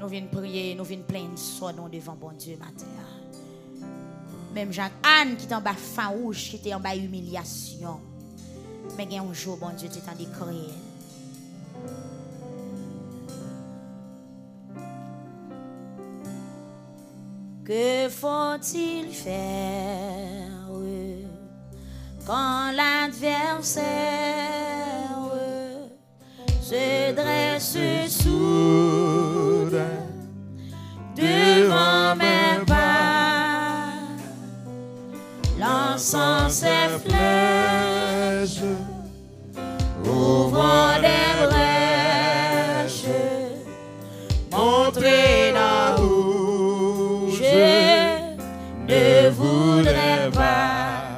Nous venons prier, nous venons plaindre son nom devant bon Dieu matin. Même Jacques-Anne qui est en bas farouche, qui était en bas humiliation. Mais il y a un jour, bon Dieu, tu es en décrié. Que faut-il faire quand l'adversaire se dresse soudain devant mes pas, lançant ses flèches, ouvrant des brèches, montrez là où je ne voudrais pas.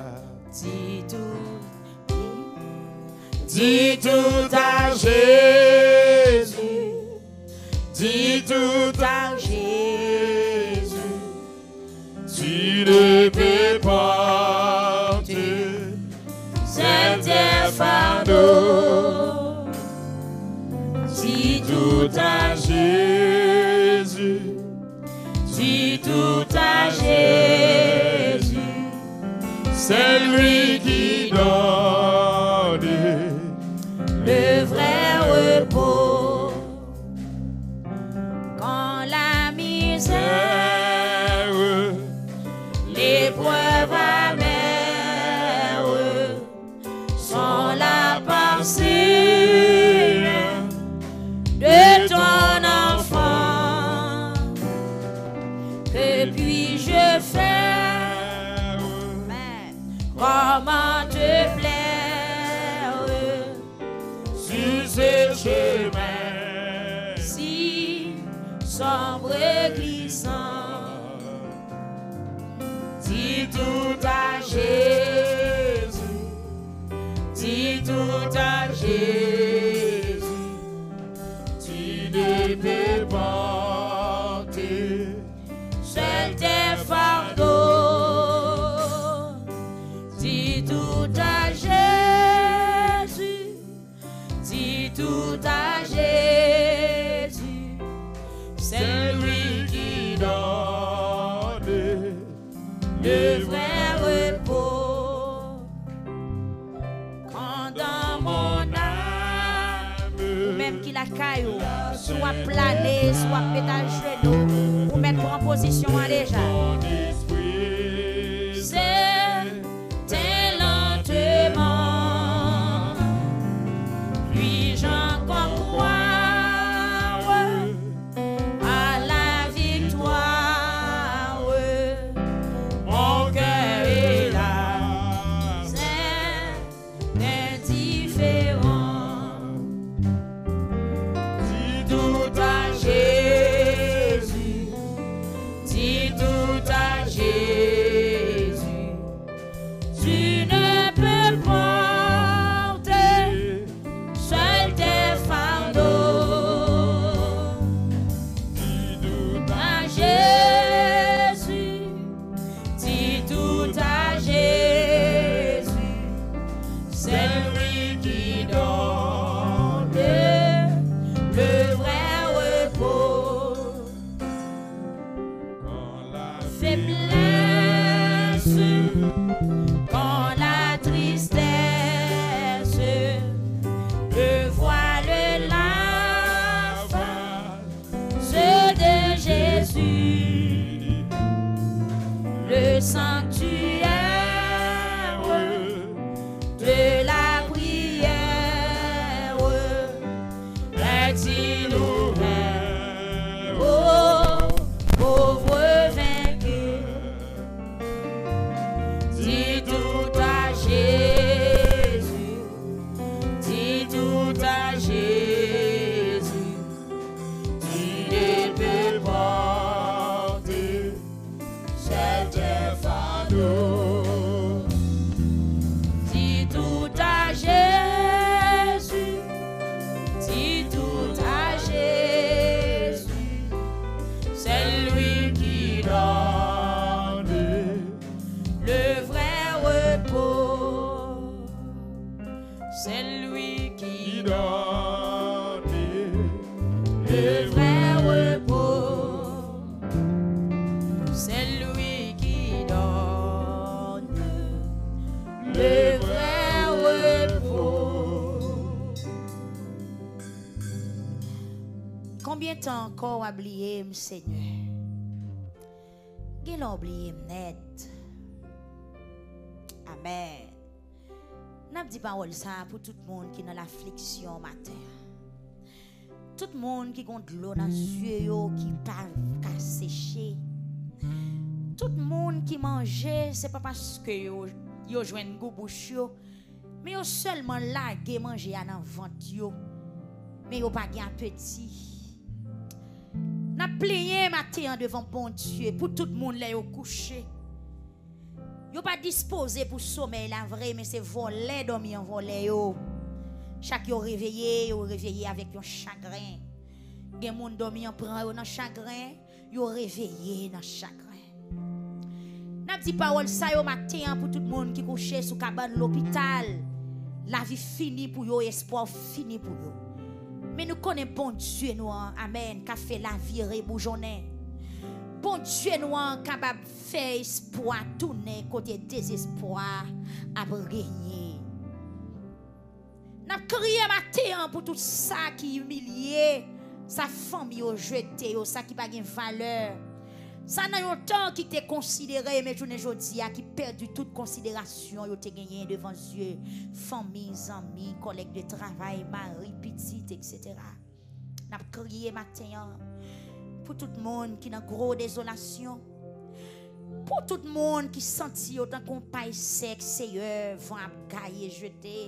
Dis tout à Jésus, dis tout à Jésus, tu ne peux porter certains fardeaux. Dis tout à Jésus, dis tout à Jésus, c'est lui qui donne le vrai repos. Quand la misère, l'épreuve amère sont la pensée de ton enfant, que puis-je faire? Comment te plaire sur ce chemin si sombre et glissant? Dis tout à Jésus, dis tout à Jésus, tu ne peux porter seul tes fardeaux. Dis tout à Jésus, dis tout à Jésus, c'est lui qui donne le vrai repos. Quand dans mon âme, ou même qu'il a caillou, soit plané, soit mettre à genoux, ou mettre en position en déjà. C'est lentement, puis-je encore croire à la victoire. Mon cœur est là, c'est indifférent. Dis tout à Jésus, dis tout à Jésus, tu ne peux porter seul tes fardeaux. Dis tout à Jésus, dis tout à Jésus, c'est lui qui donne le vrai repos. Quand la faiblesse, quand la tristesse, le voile, la face de Jésus, le sanctuaire de la prière est-il ouvert aux pauvres vaincus? Dis tout à Jésus, dis tout à Jésus, tu ne peux porter certains fardeaux. Dis tout à Jésus, dis tout à Jésus, c'est lui qui donne le vrai repos. C'est lui qui donne le vrai repos. Combien de temps encore oublié, Seigneur? Qu'il oublié net. Amen. N'a dit parole ça pour tout le monde qui est dans l'affliction matin. Tout le monde qui a de l'eau dans les yeux, qui pas sécher. Tout le monde qui mange, c'est pas parce que yo joine goût bouche mais yo seulement lagué manger dans ventre mais yo pas gain appétit. N'a plié matin devant bon Dieu pour tout le monde là yo couché. Yo pas disposé pour sommeil la vrai mais c'est voler dormir en voler yo. Chaque yo réveillé avec un chagrin. Gen moun dormi en prend dans chagrin, yo réveillé dans chagrin. N'a dit parole ça yo matin pour tout le monde qui couché sous cabane l'hôpital. La vie finie pour yo, espoir fini pour yo. Mais nous connaissons bon Dieu nous, amen, qui fait la vie reboujonner. Bon Dieu nous capable de faire espoir tourner côté désespoir à régner. N'a crié matin pour tout ça qui humilié, sa famille au jeté, ça qui pas de valeur. Ça n'a un temps qui t'est considéré, mais je ne dis pas qui perdu toute considération, yo te gagné devant Dieu, famille, amis, collègues de travail, mari, petite, etc. N'a crié matin pour tout le monde qui est dans gros désolation, pour tout le monde qui sentit autant qu'on paille sec, Seigneur, vent à gailler jeté,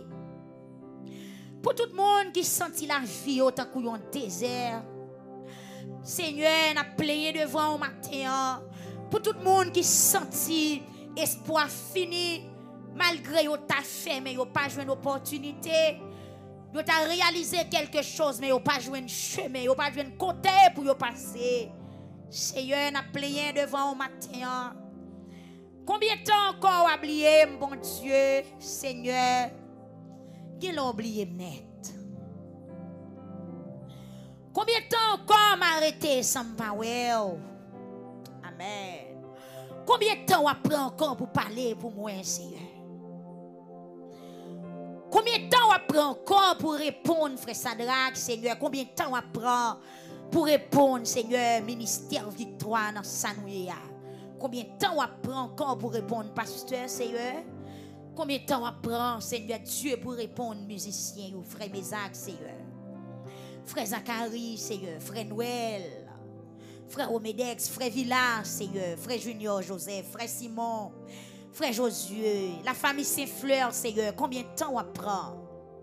pour tout le monde qui sentit la vie autant qu'on désert. Seigneur, n'a plaigné devant au matin pour tout le monde qui sentit espoir fini malgré yo t'a fait mais yo pas joué une opportunité. Yo t'a réalisé quelque chose mais yo pas joué un chemin, yo pas joué un côté pour yo passer. Seigneur, n'a plaigné devant au matin. Combien de temps encore oublié mon bon Dieu, Seigneur? Qui l'a oublié net? Combien de temps encore m'arrêter sans m'parler? Amen. Combien de temps on prend encore pour parler pour moi, Seigneur? Combien de temps on prend encore pour répondre, frère Sadrach, Seigneur? Combien de temps on prend pour répondre, Seigneur, ministère victoire dans Sanouya? Combien de temps on prend encore pour répondre, pasteur, Seigneur? Combien de temps on prend, Seigneur Dieu, pour répondre, musicien, ou frère Mézac, Seigneur? Frère Zachary, Seigneur, frère Noël, frère Omedex, frère Villa, Seigneur, frère Junior Joseph, frère Simon, frère Josué, la famille Saint-Fleur, Seigneur, combien de temps on prend?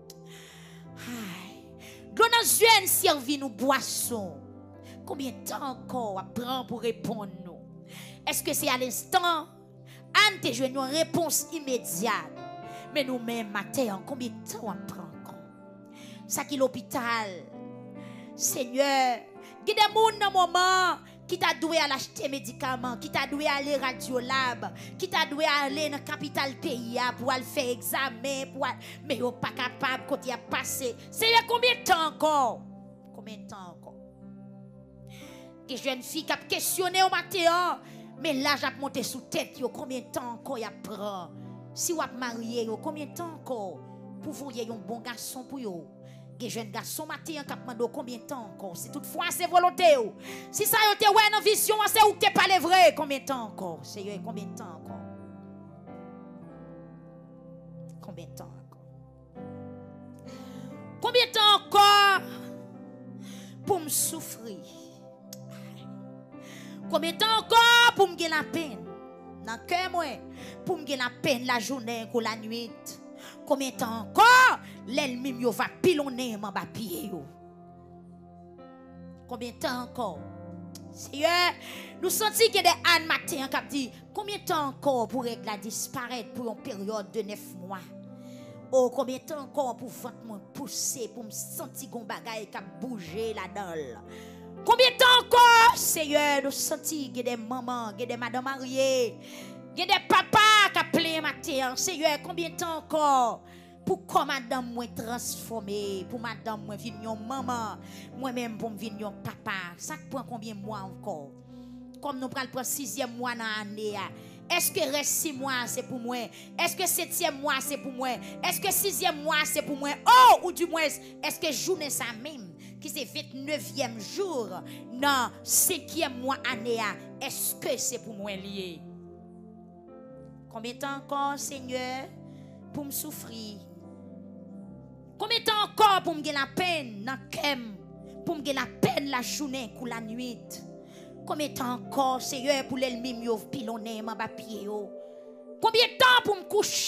Donne-nous servi nous boisson. Combien de temps encore on prend pour répondre nous? Est-ce que c'est à l'instant? Anne te joue une réponse immédiate. Mais nous-mêmes, matin, combien de temps on prend encore? Ça qui l'hôpital. Seigneur, il y a des gens dans le moment qui t'a doué à l'acheter médicaments, qui t'a doué à aller radiolab, qui t'a doué à aller dans la capitale pays pour aller faire examen, mais ils ne sont pas capables quand il a passé. Seigneur, combien de temps encore? Combien de temps encore? Que jeune fille qui a questionné au matin, mais là j'ai monté sous tête, combien de temps encore il prend? Si vous êtes marié, combien de temps encore pour vous ayez un bon garçon pour vous? Que jeune garçon matin qui demande combien de temps encore? Si toutefois c'est volonté, si ça y est ouais dans vision, c'est où tu pas le vrai? Combien de temps encore? Seigneur, combien de temps encore? Combien de temps encore? Combien de temps encore pour me souffrir? Combien de temps encore pour me gagner la peine? Dans le cœur, moi, pour me gagner la peine la journée ou la nuit? Combien de temps encore l'ennemi va pilonner mon pied? Combien de temps encore? Seigneur, nous sentons qu'il y a des ânes matin qui disent combien de temps encore pour régler disparaître pour une période de 9 mois? Oh, combien de temps encore pour me pousser, pour me sentir qu'on bagaille qui a bougé là-dedans? Combien de temps encore, Seigneur, nous sentons qu'il y a des mamans, qu'il y a des madames mariées, il y a des papas qui appellent matin. Seigneur, combien de temps encore pour que madame moi transformer, pour madame moi venir maman, moi-même pour me venir papa. Ça prend combien de mois encore? Comme nous prenons le 6e mois dans l'année. Est-ce que reste 6 mois c'est pour moi? Est-ce que 7e mois c'est pour moi? Est-ce que 6e mois c'est pour moi? Oh, ou du moins, est-ce que journée ça même? qui c'est 29e jour dans 5e mois année, est-ce que c'est pour moi lié? Combien de temps encore, Seigneur, pour me souffrir? Combien de temps encore pour me gagner la peine dans kem, pour me gagner la peine la journée ou la nuit? Combien de temps encore, Seigneur, pour l'ennemi yo pilonner ma papier yo? Combien de temps pour me coucher?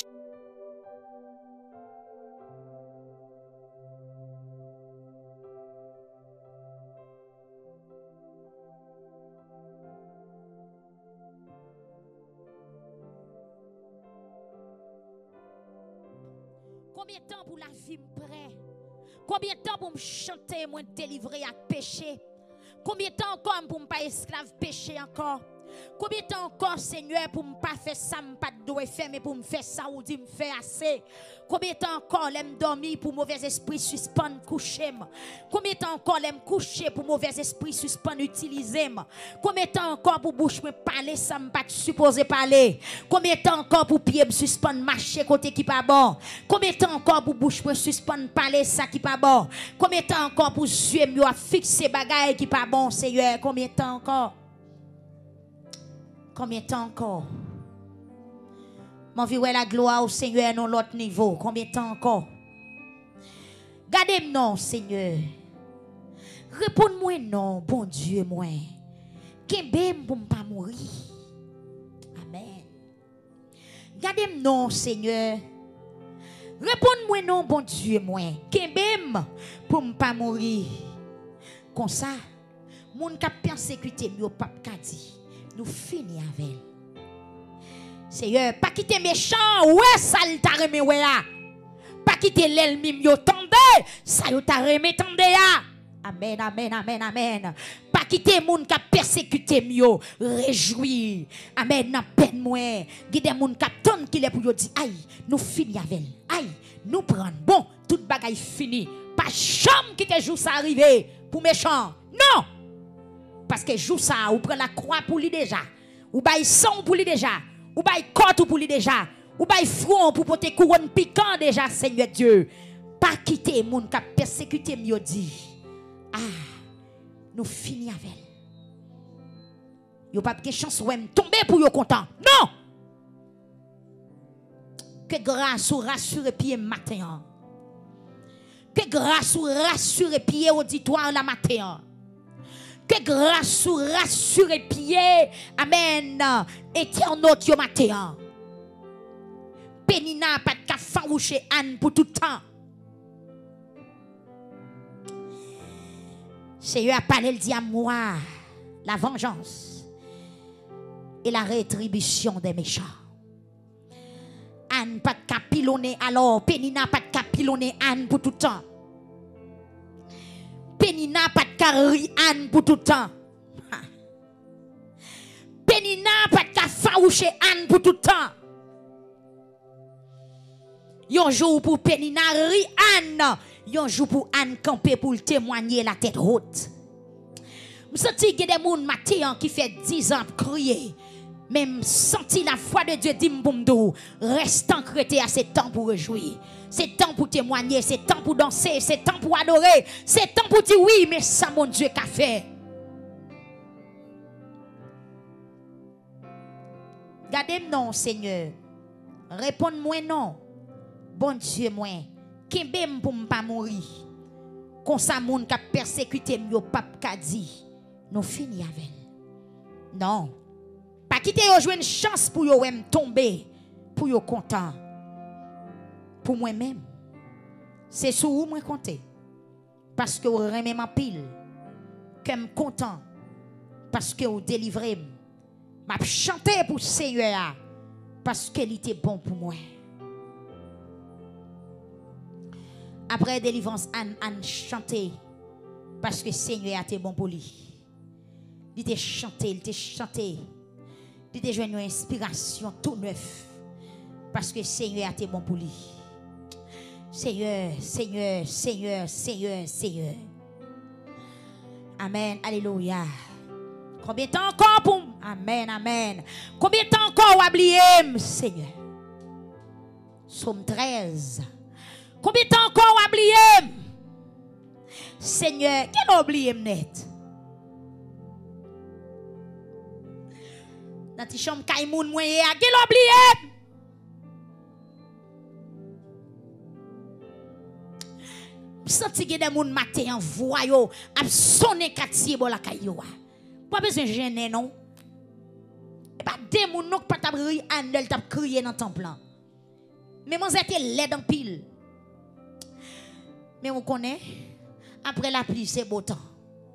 Combien de temps pour la vie me prêt? Combien de temps pour me chanter, moi délivrer à péché? Combien de temps encore pour me pas esclave péché encore? Combien de temps encore, Seigneur, pour me pas faire ça, me pas de faire, mais pour me faire ça ou dire me faire assez? Combien de temps encore l'aime dormir pour mauvais esprit suspendre coucher? Combien de temps encore l'aime coucher pour mauvais esprit suspendre utiliser? Combien de temps encore pour bouche me parler ça me pas supposé parler? Combien de temps encore pour pied me suspendre marcher côté qui pas bon? Combien de temps encore pour bouche me suspendre parler ça qui pas bon? Combien de temps encore pour yeux me fixer bagaille qui pas bon, Seigneur? Combien de temps encore? Combien de temps encore? Mon vie, la gloire au Seigneur dans l'autre niveau. Combien de temps encore? Gardez-moi non, Seigneur. Réponds-moi non, bon Dieu, moi. Qu'est-ce pour ne pas mourir? Amen. Gardez-moi non, Seigneur. Réponds-moi non, bon Dieu, moi. Qu'est-ce pour ne pas mourir? Comme ça, mon cap persécuté, nous pape kadi. Nous finissons avec elle. Seigneur, pas quitter méchant, ouais, ça t'a remis, ouais, pas quitter l'ennemi, yo tende, ça yo t'a remis, tende, ya. Amen, amen, amen, amen. Pas quitter moun qui a persécuté, yo, réjouir. Amen, n'a peine, moi. Guide moun qui a tende, qui est pour yo dire, aïe, nous finissons avec elle. Aïe, nous prenons. Bon, toute bagaille fini. Pas chambre qui te joue ça arriver pour méchant. Non! Parce que joue ça, ou prend la croix pour lui déjà. Ou bail sang pour lui déjà. Ou bail côte pour lui déjà. Ou bail front pour porter couronne piquant déjà, Seigneur Dieu. Pas quitter moun qui a persécuté mieux dit. Ah, nous finissons avec elle. Yo pas de chance ou tomber pour yo content. Non! Que grâce ou rassure pied matin. Que grâce ou rassure pied auditoire la matin. Que grâce ou rassure pied, amen, éternel yo matin. Pénina pas de faroucher Anne pour tout temps. Seigneur a parlé, il dit à moi, la vengeance et la rétribution des méchants. Anne pas de capilonner alors, Pénina pas de capilonner Anne pour tout temps. Pénina pas de carri Anne pour tout temps. Pénina pas de faroucher Anne pour tout temps. Yon jour pour Pénina ri Anne, yon jour pour Anne camper pour témoigner la tête haute. Je sens qu'il y a des gens matin qui fait 10 ans crier. Même senti la foi de Dieu dit m'boumdou, reste ancré à ces temps pour réjouir. C'est temps pour témoigner, c'est temps pour danser, c'est temps pour adorer, c'est temps pour dire oui, mais ça mon Dieu qu'a fait. Gardez-moi non, Seigneur. Réponds-moi non. Bon Dieu, moi. Kembem pour ne pas mourir. Comme ça, moun qui a persécuté m'yo pape kadi. Nous finissons avec. Non. Pas quitter yo jouer une chance pour yo tomber, pour yo content. Pour moi-même, c'est sur où moi compter. Parce que vous remet ma pile, que je suis content. Parce que vous délivrez. Je chanter pour le Seigneur. Parce qu'il était bon pour moi. Après délivrance, Anne chanté. Parce que le Seigneur était bon pour lui. Il était chanté, il était chanté. Il était joué une inspiration tout neuf. Parce que le Seigneur était bon pour lui. Seigneur, Seigneur, Seigneur, Seigneur, Seigneur. Amen, alléluia. Combien de temps encore pour... Amen, amen. Combien de temps encore vous oubliez, Seigneur? Somme 13. Combien de temps encore vous oubliez? Seigneur, qui l'a oublié net? Dans ti chambre kay moun moyen a qui l'a oublié? Senti que des moun matin en voyo a sonné quartier bo la kayo. Pas besoin gêner non. Pas des moun non pas t'a ri andel t'a crier dans temple. Mais mon était laid en pile. Mais on connaît après la pluie c'est beau temps.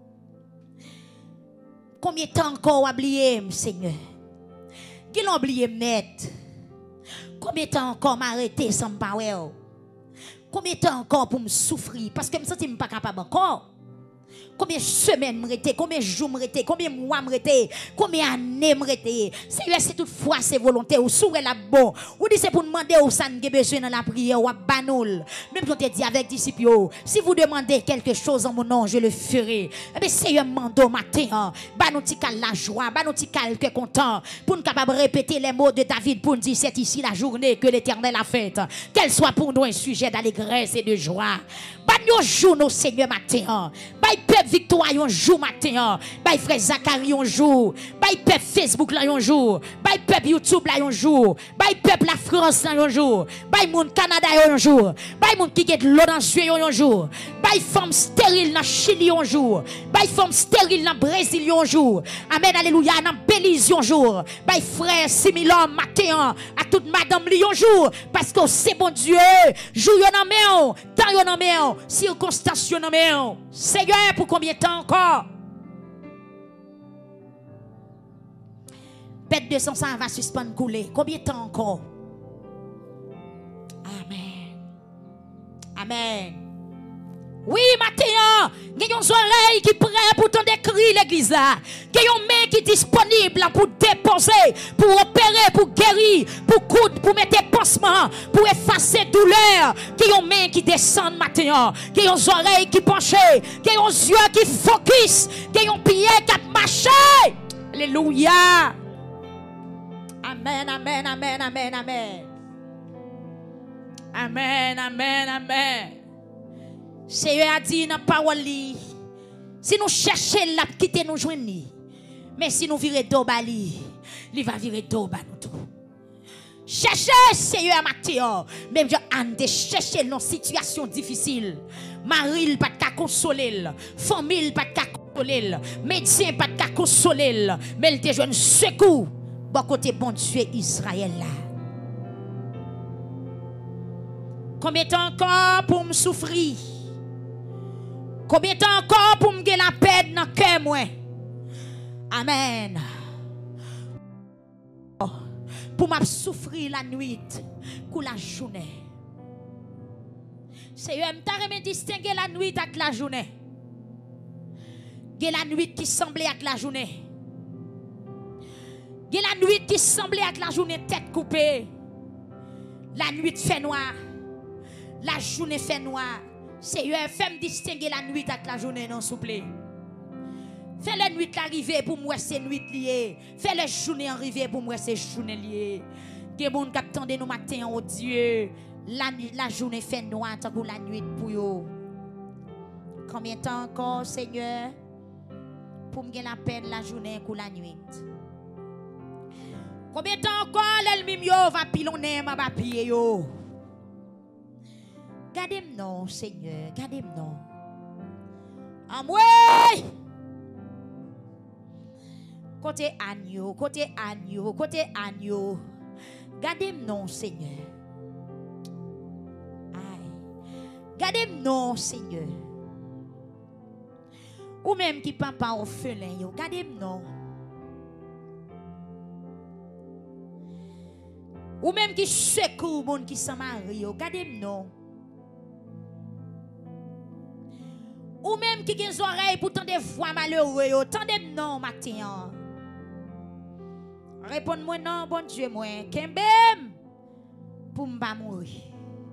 Combien de temps encore oublié Seigneur? Qui l'a oublié net? Combien de temps encore m'arrêter sans m'parler? Combien de temps encore pour me souffrir? Parce que je ne me sens pas capable encore. Combien de semaines me rete, combien de jours me rete, combien de mois me rete, combien d'années me rete. Seigneur, si toutefois c'est volonté, ou souhait la bon, ou dit c'est pour demander au ça n'a besoin dans la prière, ou à banoul. Même si on te dit avec disciples, si vous demandez quelque chose en mon nom, je le ferai. Eh bien, Seigneur, mando matin, banou ti kal la joie, banou ti kal que content, pour nous capable répéter les mots de David, pour nous dire c'est ici la journée que l'Éternel a faite. Qu'elle soit pour nous un sujet d'allégresse et de joie. Bagno jour nos Seigneur matin. Bay peuple victoire un jour matin. Bay frère Zacharie un jour. Bay peuple Facebook là un jour. Bay peuple YouTube là un jour. Bay peuple la France là un jour. Bay moun Canada un jour. Bay moun qui get l'eau dans sué un jour. Bay femme stérile dans Chili un jour. Bay femme stérile dans Brésil un jour. Amen alléluia dans Belize un jour. Bay frère Similon matin à toute madame li un jour parce que c'est bon Dieu. Jour yo nan men, temps yo nan men, circonstance yo nan men. Seigneur, pour combien de temps encore? Pète 200 va suspendre couler. Combien de temps encore? Amen. Amen. Oui, matin, il y a des oreilles qui prêt pour t'en décrire l'église là. Il y a une main qui est disponible pour déposer, pour opérer, pour guérir, pour coudre, pour mettre pansement, pour effacer douleur. Il y a une main qui descend matin. Il y a des oreilles qui penchent. Il y a des yeux qui focus. Il y a un pied qui marche. Alléluia. Amen, amen, amen, amen, amen. Amen, amen, amen. Seigneur a dit dans la parole, si nous cherchons la quitter nous joindre, mais si nous virons d'obali, il va virer d'oba nous tout. Cherchez Seigneur matin, même je ande chercher dans situation difficile. Mari pas de consoler, famille pas de consoler, médecin pas de consoler, mais il te joint secours. Bon côté bon Dieu Israël là. Combien de temps encore pour me souffrir? Combien de temps encore pour me gagner la peine dans le cœur moi? Amen. Pour me souffrir la nuit, pour la journée. Seigneur, je me distinguer la nuit avec la journée. Il y a la nuit qui semblait avec la journée. Il y a la nuit qui semblait avec la journée tête coupée. La nuit fait noir. La journée fait noir. Seigneur, fais-moi distinguer la nuit avec la journée, non, s'il vous plaît. Fais la nuit arriver pour moi, c'est nuit liée. Fais la journée arriver pour moi, c'est journée liée. Que bon cap tendez nous matin, oh Dieu. La journée fait noir, tant que la nuit pour yo. Combien de temps encore, Seigneur, pour me gagner la peine la journée pour la nuit? Combien de temps encore, l'ennemi va pilonner ma papier yo? Gardez-moi non, Seigneur, gardez-moi non. Amoué! Côté agneau, côté agneau, côté agneau. Gardez-moi non, Seigneur. Aïe. Gardez-moi non, Seigneur. Ou même qui papa orphelin, yo, gardez-moi non. Ou même qui secoue moun qui s'en marie, yo, gardez-moi non. Ou même qui a des oreilles pour tendre des voix malheureux, tendez non matin. Répondez-moi non, bon Dieu, moi. Kembem pour m'ba mourir.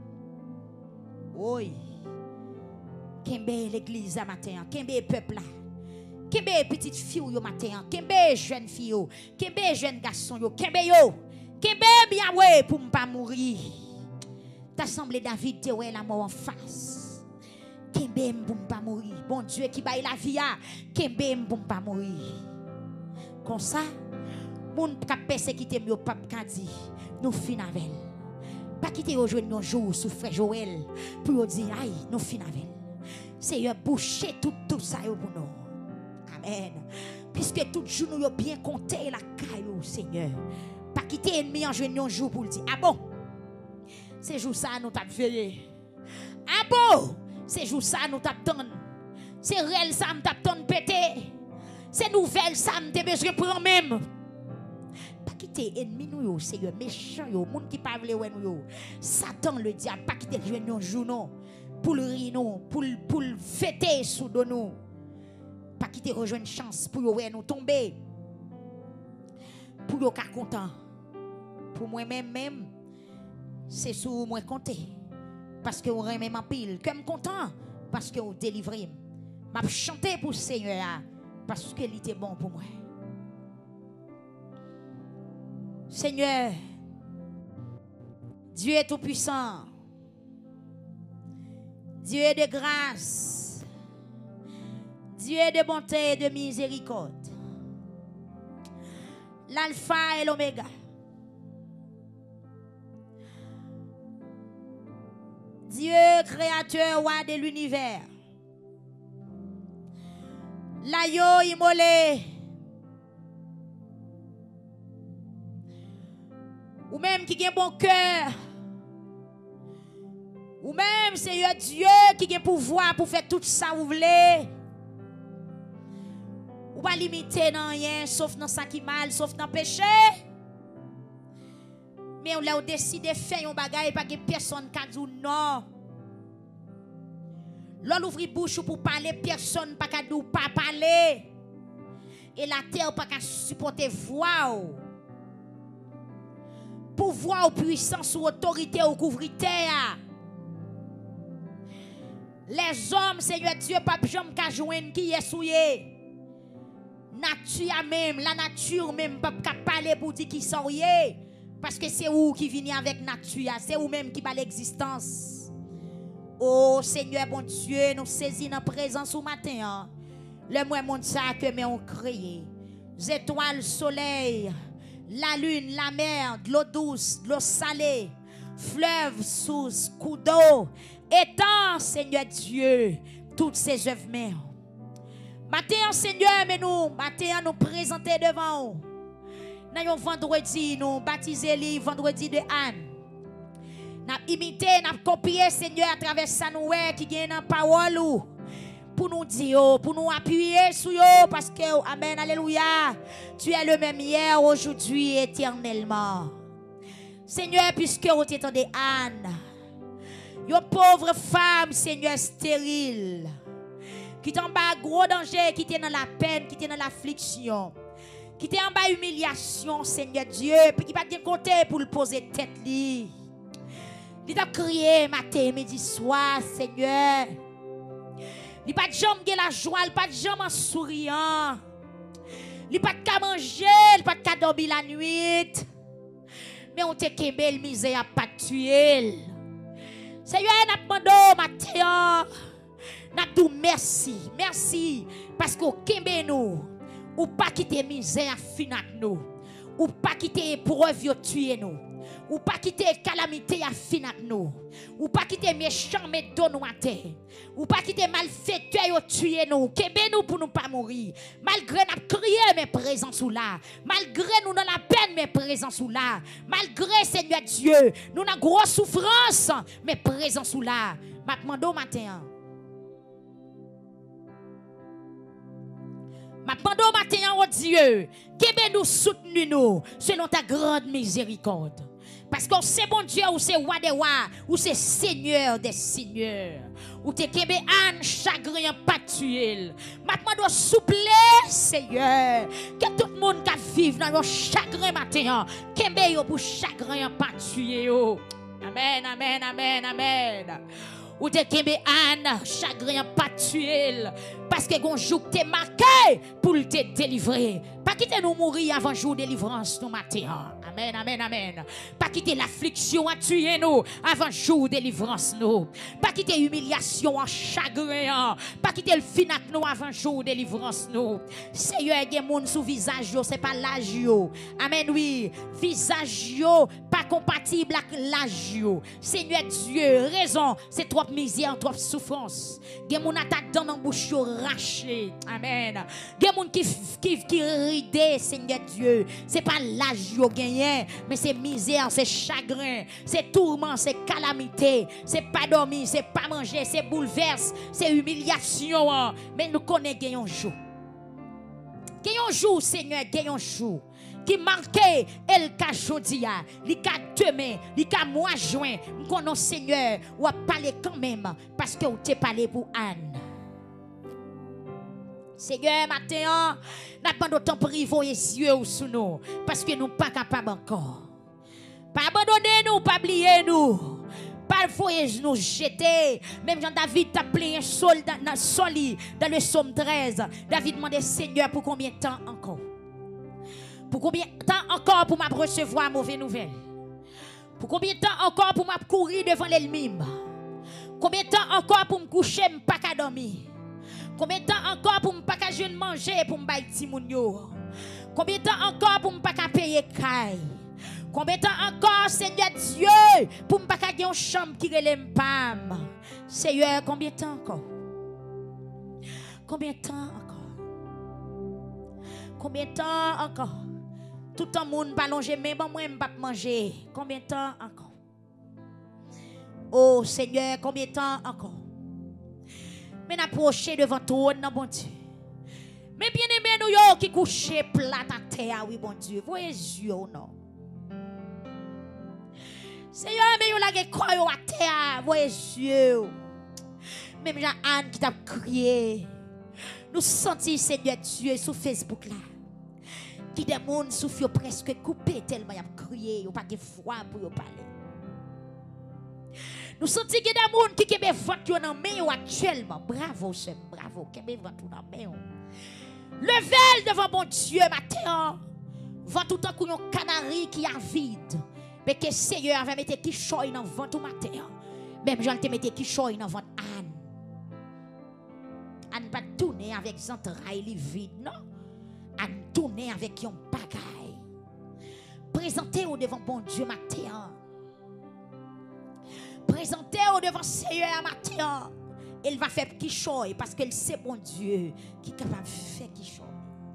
Oui. Kembe l'église à matin. Kembe peuple là. Kembe petite fille yo matin. Kembe jeune fille yo. Kembe jeune garçon yo. Kembe yo. Kembe bien ouais pour m'ba mourir. T'as semblé David te ouais la mort en face. Kembe pour m'ba mourir. Bon Dieu qui baille la vie a kembe pour pas mourir. Comme ça, moun ka persécuter mieux pape ka dit nous fin avec. Pas quitter rejoindre un jour sous frère Joël pour dire aïe nous fin avec. Seigneur boucher tout ça pour nous. Amen. Puisque tout jour nous bien compté la caillou Seigneur. Pas quitter ennemi en joindre un jour pour dire ah bon. C'est jour ça nous t'a veillé. Ah bon, c'est jour ça nous t'attend. C'est réel ça nous t'attend péter. C'est nouvelle ça nous t'ai besoin prendre même. Pas quitter ennemi nous yo, c'est méchant yo, monde qui pas vle ouais nous yo. Satan le diable pas quitter jouer nous jour non pour le rire nous, pour fêter sous de nous. Pas quitter rejoindre chance pour ouais nous tomber. Pour yo ka content. Pour moi même c'est sous moi compter. Parce que vous remet ma pile, comme content, parce que vous délivrez. M'a chanté pour le Seigneur, parce qu'il était bon pour moi. Seigneur, Dieu est tout puissant. Dieu est de grâce. Dieu est de bonté et de miséricorde. L'alpha et l'oméga. Dieu, créateur, roi de l'univers. L'agneau immolé. Ou même qui a un bon cœur. Ou même Seigneur Dieu qui a pouvoir pour faire tout ça vous voulez. Ou pas limiter dans rien, sauf dans ça qui mal, sauf dans le péché. Mais on a décidé de faire un bagage et pas que personne qui dit non. L'on ouvre bouche pour parler, personne pas qu'à dire pas parler. Et la terre pas qu'à supporter voix. Pouvoir, puissance ou autorité ou couvrir terre. Les hommes, Seigneur Dieu, pas jamais qu'à joindre qui est souillé. Nature même, la nature même pas qu'à parler pour dire qui sont parce que c'est où qui vient avec nature, c'est où même qui bat l'existence. Oh Seigneur bon Dieu, nous saisissons dans présence au matin. Le moins monde ça que mais on créé. Les étoiles, soleil, la lune, la mer, de l'eau douce, de l'eau salée, fleuve, source, coup d'eau, étang, Seigneur Dieu, toutes ces œuvres mains. Matin, Seigneur, mais nous, matin, nous présenter devant vous. Nous vendredi, nous baptiser le vendredi de Anne. Nous imiter, nous copier, Seigneur, à travers ça, nous, qui gagne dans parole. Pour nous dire, pour nous appuyer sur eux, parce que, amen, alléluia, tu es le même hier, aujourd'hui, éternellement. Seigneur, puisque vous t'étendez Anne, une pauvre femme, Seigneur, stérile, qui est en bas gros danger, qui est dans la peine, qui est dans l'affliction, qui est en bas humiliation, Seigneur Dieu, puis qui va bien compter pour le poser tête li. Il a crié matin, midi, soir, Seigneur. Il pas de jambe la joie, il pas de jambe en souriant. Il pas de manger, il pas de dormir la nuit. Mais on te kembe misère pas tuer. Seigneur, n'a demandé matin. N'a dit merci, merci parce que kembe nous ou pas quitter misère finat nous. Ou pas quitter épreuve yo tuer nous. Ou pas quitter calamité à finat nous. Ou pas quitter méchant mais don nous à terre. Ou pas quitter malfaiteur yo tuer nous. Kembe nous pour nous pas mourir. Malgré n'a crié mais présent sous là. Malgré nous dans la peine mais présent sous là. Malgré Seigneur Dieu, nous dans grosse souffrance mais présent sous là. M'a demandé au matin. Ma demande au matin, oh Dieu, que nous soutenu nous selon ta grande miséricorde. Parce que c'est bon Dieu, ou c'est roi des rois, ou c'est seigneur des seigneurs. Ou te kebe an chagrin pas tuer. Ma demande souple, Seigneur, que tout le monde qui vive dans le chagrin matin, kebe yo pour chagrin pas tuer. Amen, amen, amen, amen. Ou te kembe an, chagrin pas tuer. Parce que gon jour te marqué pour te délivrer. Pas quitter nous mourir avant jour de délivrance nous matin. Amen. Amen, amen, amen. Pas quitter l'affliction à tuer nous avant jour délivrance nous. Pas quitter l'humiliation en chagrin. Pas quitter le finac nous avant jour délivrance nous. Seigneur, il y a des gens sous visage, c'est pas l'âge. Amen, oui. Visage, pas compatible avec l'âge. Seigneur Dieu, raison, c'est trop misère, trop souffrance. Il y a des gens qui attaquent dans la bouche raché. Amen. Il y a des gens qui rident, Seigneur Dieu. C'est pas l'âge qui gagné, mais c'est misère, c'est chagrin, c'est tourment, c'est calamité, c'est pas dormir, c'est pas manger, c'est bouleverse, c'est humiliation. Mais nous connaissons un jour. Un jour, Seigneur, un jour qui marquait el ka jodia, li ka demain, li ka mois juin, nous connaissons Seigneur, ou a parlé quand même parce que vous t'es parlé pour Anne. Seigneur, matin, n'a pas d'autant privé les yeux sous nous parce que nous pas capables encore. Pas abandonner nous, pas oublier nous. Pas voyage nous jeter. Même Jean David t'a plein un sol dans le psaume 13. David demandait Seigneur pour combien de temps encore? Pour combien de temps encore pour me recevoir mauvaise nouvelle? Pour combien de temps encore pour me courir devant l'ennemi? Combien de temps encore pour me coucher, me pas qu'à dormir? Combien de temps encore pour me pas qu'à jeune manger pour me bailler timoun yo? Combien de temps encore pour me pas qu'à payer caille? Combien de temps encore, Seigneur Dieu, pour me pas qu'à une chambre qui relève pam? Seigneur, combien de temps encore? Combien de temps encore? Combien de temps encore? Tout le monde va longer, mais moi, je ne vais pas manger. Combien de temps encore? Oh Seigneur, combien de temps encore? Mais n'approcher devant toi, non, bon Dieu. Mais bien aimé, nous yo qui couché plat à terre, oui, bon Dieu. Voyez yeux, non. Seigneur, mais yo la quoi yo à terre, voyez yeux. Même Jean-Anne qui t'a crié. Nous sentons, Seigneur Dieu, sur Facebook là. Qui des gens souffrent presque coupé tellement y a crié, yo pas de foi pour yo parler. Nous sentons qu'il y a des gens qui ont voté dans les mains actuellement. Bravo, Seigneur, bravo, qui ont voté dans les mains. Levez devant mon Dieu, matin. Va tout le temps qu'on a un canari qui est vide. Mais que Seigneur va mettre qui choy dans le ventre matin. Même j'en te mettre qui choy dans le ventre Anne. Anne pas tourner avec des entrailles vides, non. Anne tourner avec un bagaille. Présentez-vous devant mon Dieu matin. Présentez-vous devant Seigneur matin. Il va faire qui choy parce que c'est bon Dieu qui est capable de faire qui choy.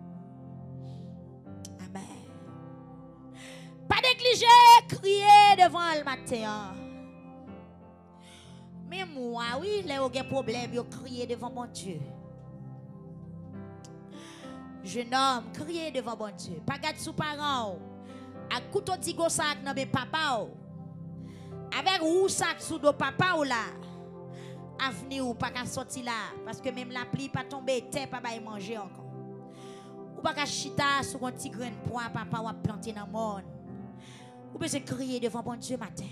Amen. Pas négliger, crier devant le matin. Mais moi, oui, là, il y a un problème, je crier devant mon Dieu. Jeune homme, crier devant mon Dieu. Pas garde sous parents. À couteau de sac dans mes papas. Avec ou sac sous dos papa ou là. Avenir ou pas qu'à sortir là. Parce que même la pluie pas tomber, terre pas va manger encore. Ou pas qu'à chita sur un petit grain de pois, papa ou à planter dans le monde. Ou peut se crier devant mon Dieu matin.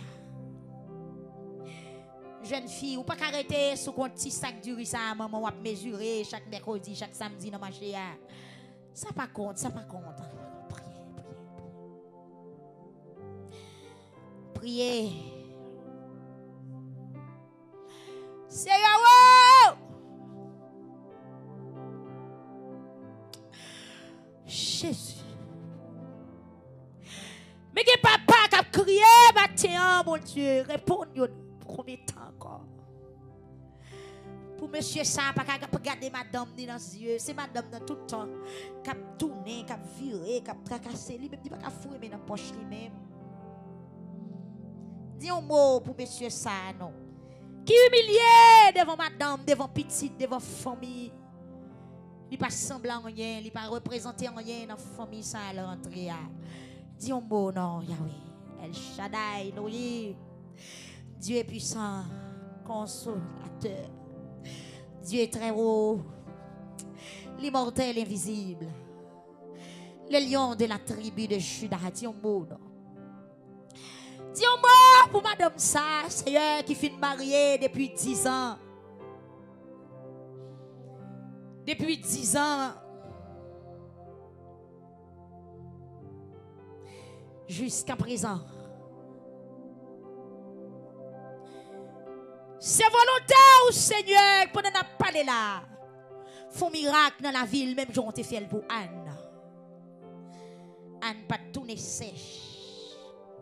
Jeune fille, ou pas qu'arrêter sur un petit sac du riz à maman ou à mesurer chaque mercredi, chaque samedi dans le marché. Ça pas compte, ça pas compte. Priez. Seigneur, Jésus. Mais que papa qui a crié, matin, mon Dieu, répondez pour combien de temps encore? Pour monsieur ça, pas qu'à regarder madame ni dans les yeux, c'est madame dans tout le temps, qui a tourné, qui a viré, qui a tracassé, lui même, pas qu'à fouiller dans la poche lui-même. Dis un mot pour monsieur ça, non? Qui humilié devant madame, devant petite, devant famille. Il pas semblant rien, il pas représenté rien dans la famille ça à l'entrée. Dis un mot, non, Yahweh. El Shaddai, oui. Dieu est puissant, consolateur. Dieu est très haut, l'immortel invisible. Le lion de la tribu de Juda. Dis un mot, non. Dis un mot pour madame ça, Seigneur, qui finit mariée depuis 10 ans. Depuis 10 ans. jusqu'à présent. C'est volontaire, Seigneur, pendant qu'on parlé là. Font miracle dans la ville, même j'en ai fait pour Anne. Anne pas tourner sèche.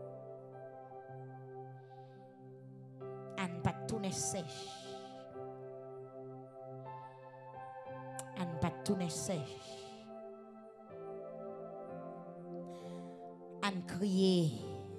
Anne pas tourner sèche. Anne pas tourner sèche. Anne crier.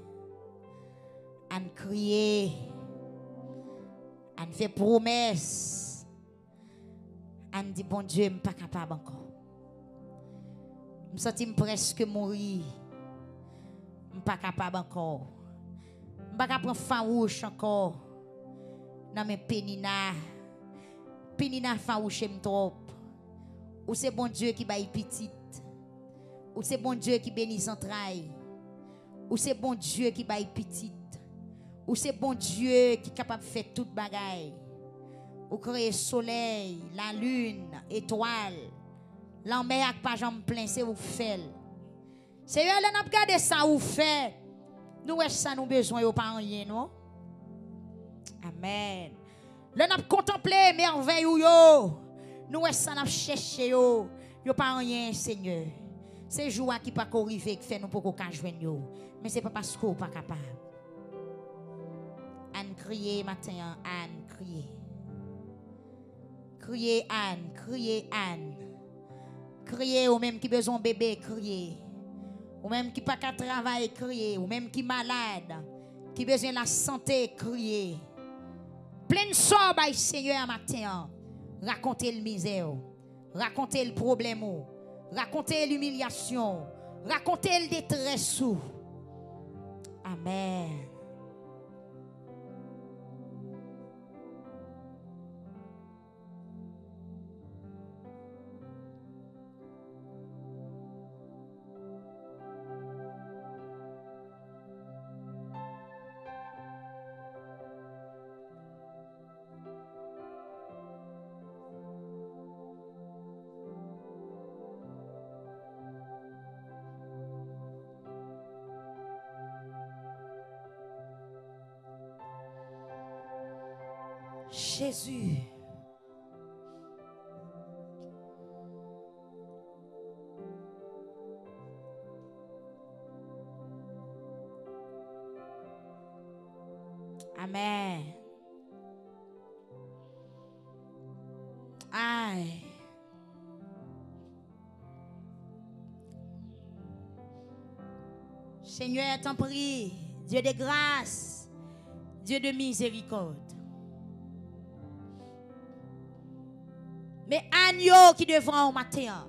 Anne crier. Anne fait promesse. Anne dit bon Dieu, je ne suis pas capable encore. Je me sens presque mourir. Je ne suis pas capable encore. Je ne suis pas capable de prendre farouche encore. Dans mes pénina. Pénina farouche me trop. Ou c'est bon Dieu qui baille petite. Ou c'est bon Dieu qui bénit entrailles. Ou c'est bon Dieu qui baille petite. Ou c'est bon Dieu qui est capable de faire toute bagaille. Ou créer soleil, la lune, étoile. L'enmer avec pas jambe plein, c'est vous fait. C'est là n'a regardé ça vous fait. Nous est ça nous besoin yo pas rien non. Amen. Là n'a contempler merveille yo. Nous est ça n'a chercher yo pas rien Seigneur. C'est joie qui pas arriver qui fait nous pour qu'on joindre yo. Mais c'est pas parce qu'on pas capable. Anne crier matin, Anne crier. Crier Anne, crier Anne. Crier ou même qui besoin bébé, crier. Ou même qui pas qu'à travailler, crier. Ou même qui malade, qui besoin de la santé, crier. Plein de sorts, Seigneur, matin. Racontez le misère, racontez le problème, racontez l'humiliation, racontez le détresse. Amen. Jésus. Amen. Aïe. Seigneur, t'en prie, Dieu de grâce, Dieu de miséricorde. Mais agneau qui devant au matin.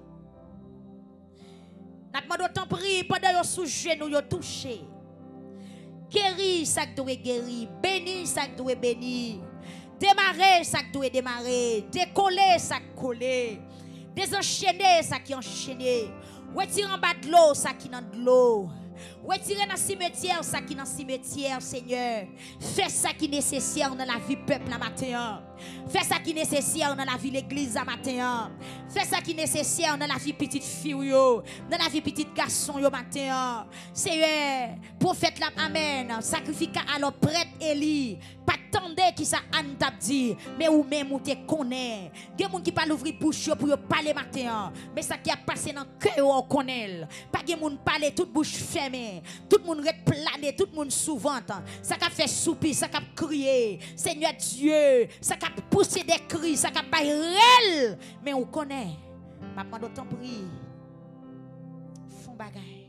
N'a pas d'autant pris pendant yo sous genou yo touché. Guéri ça qui doit guérir, béni ça qui doit bénir. Démarrer ça qui doit démarrer, décoller ça qui coller. Désenchaîner ça qui enchaîner. Retirer en bas de l'eau ça qui dans de l'eau. Retirer dans le cimetière ça qui dans le cimetière, Seigneur. Fais ça qui est nécessaire dans la vie peuple à matin. Fais ça qui est nécessaire dans la vie l'église à matin. Fais ça qui est nécessaire dans la vie petite fille dans la vie petite garçon yo matin. Seigneur, prophète là, amen. Sacrificat alors prêtre Élie. Pas attendez qui ça Anne t'a dit, mais ou même ou te connaît. Des gens qui parlent ouvrir bouche pour parler matin, mais ça qui a passé dans cœur on connaît. Pas des gens parler toute bouche fermée, tout le monde plané, tout le monde souvent. Ça qui a fait soupir, ça qui a crié, Seigneur Dieu, ça qui a poussé des cris, ça qui a pas réel, mais on connaît. Maman d'autant prie. Font bagaille.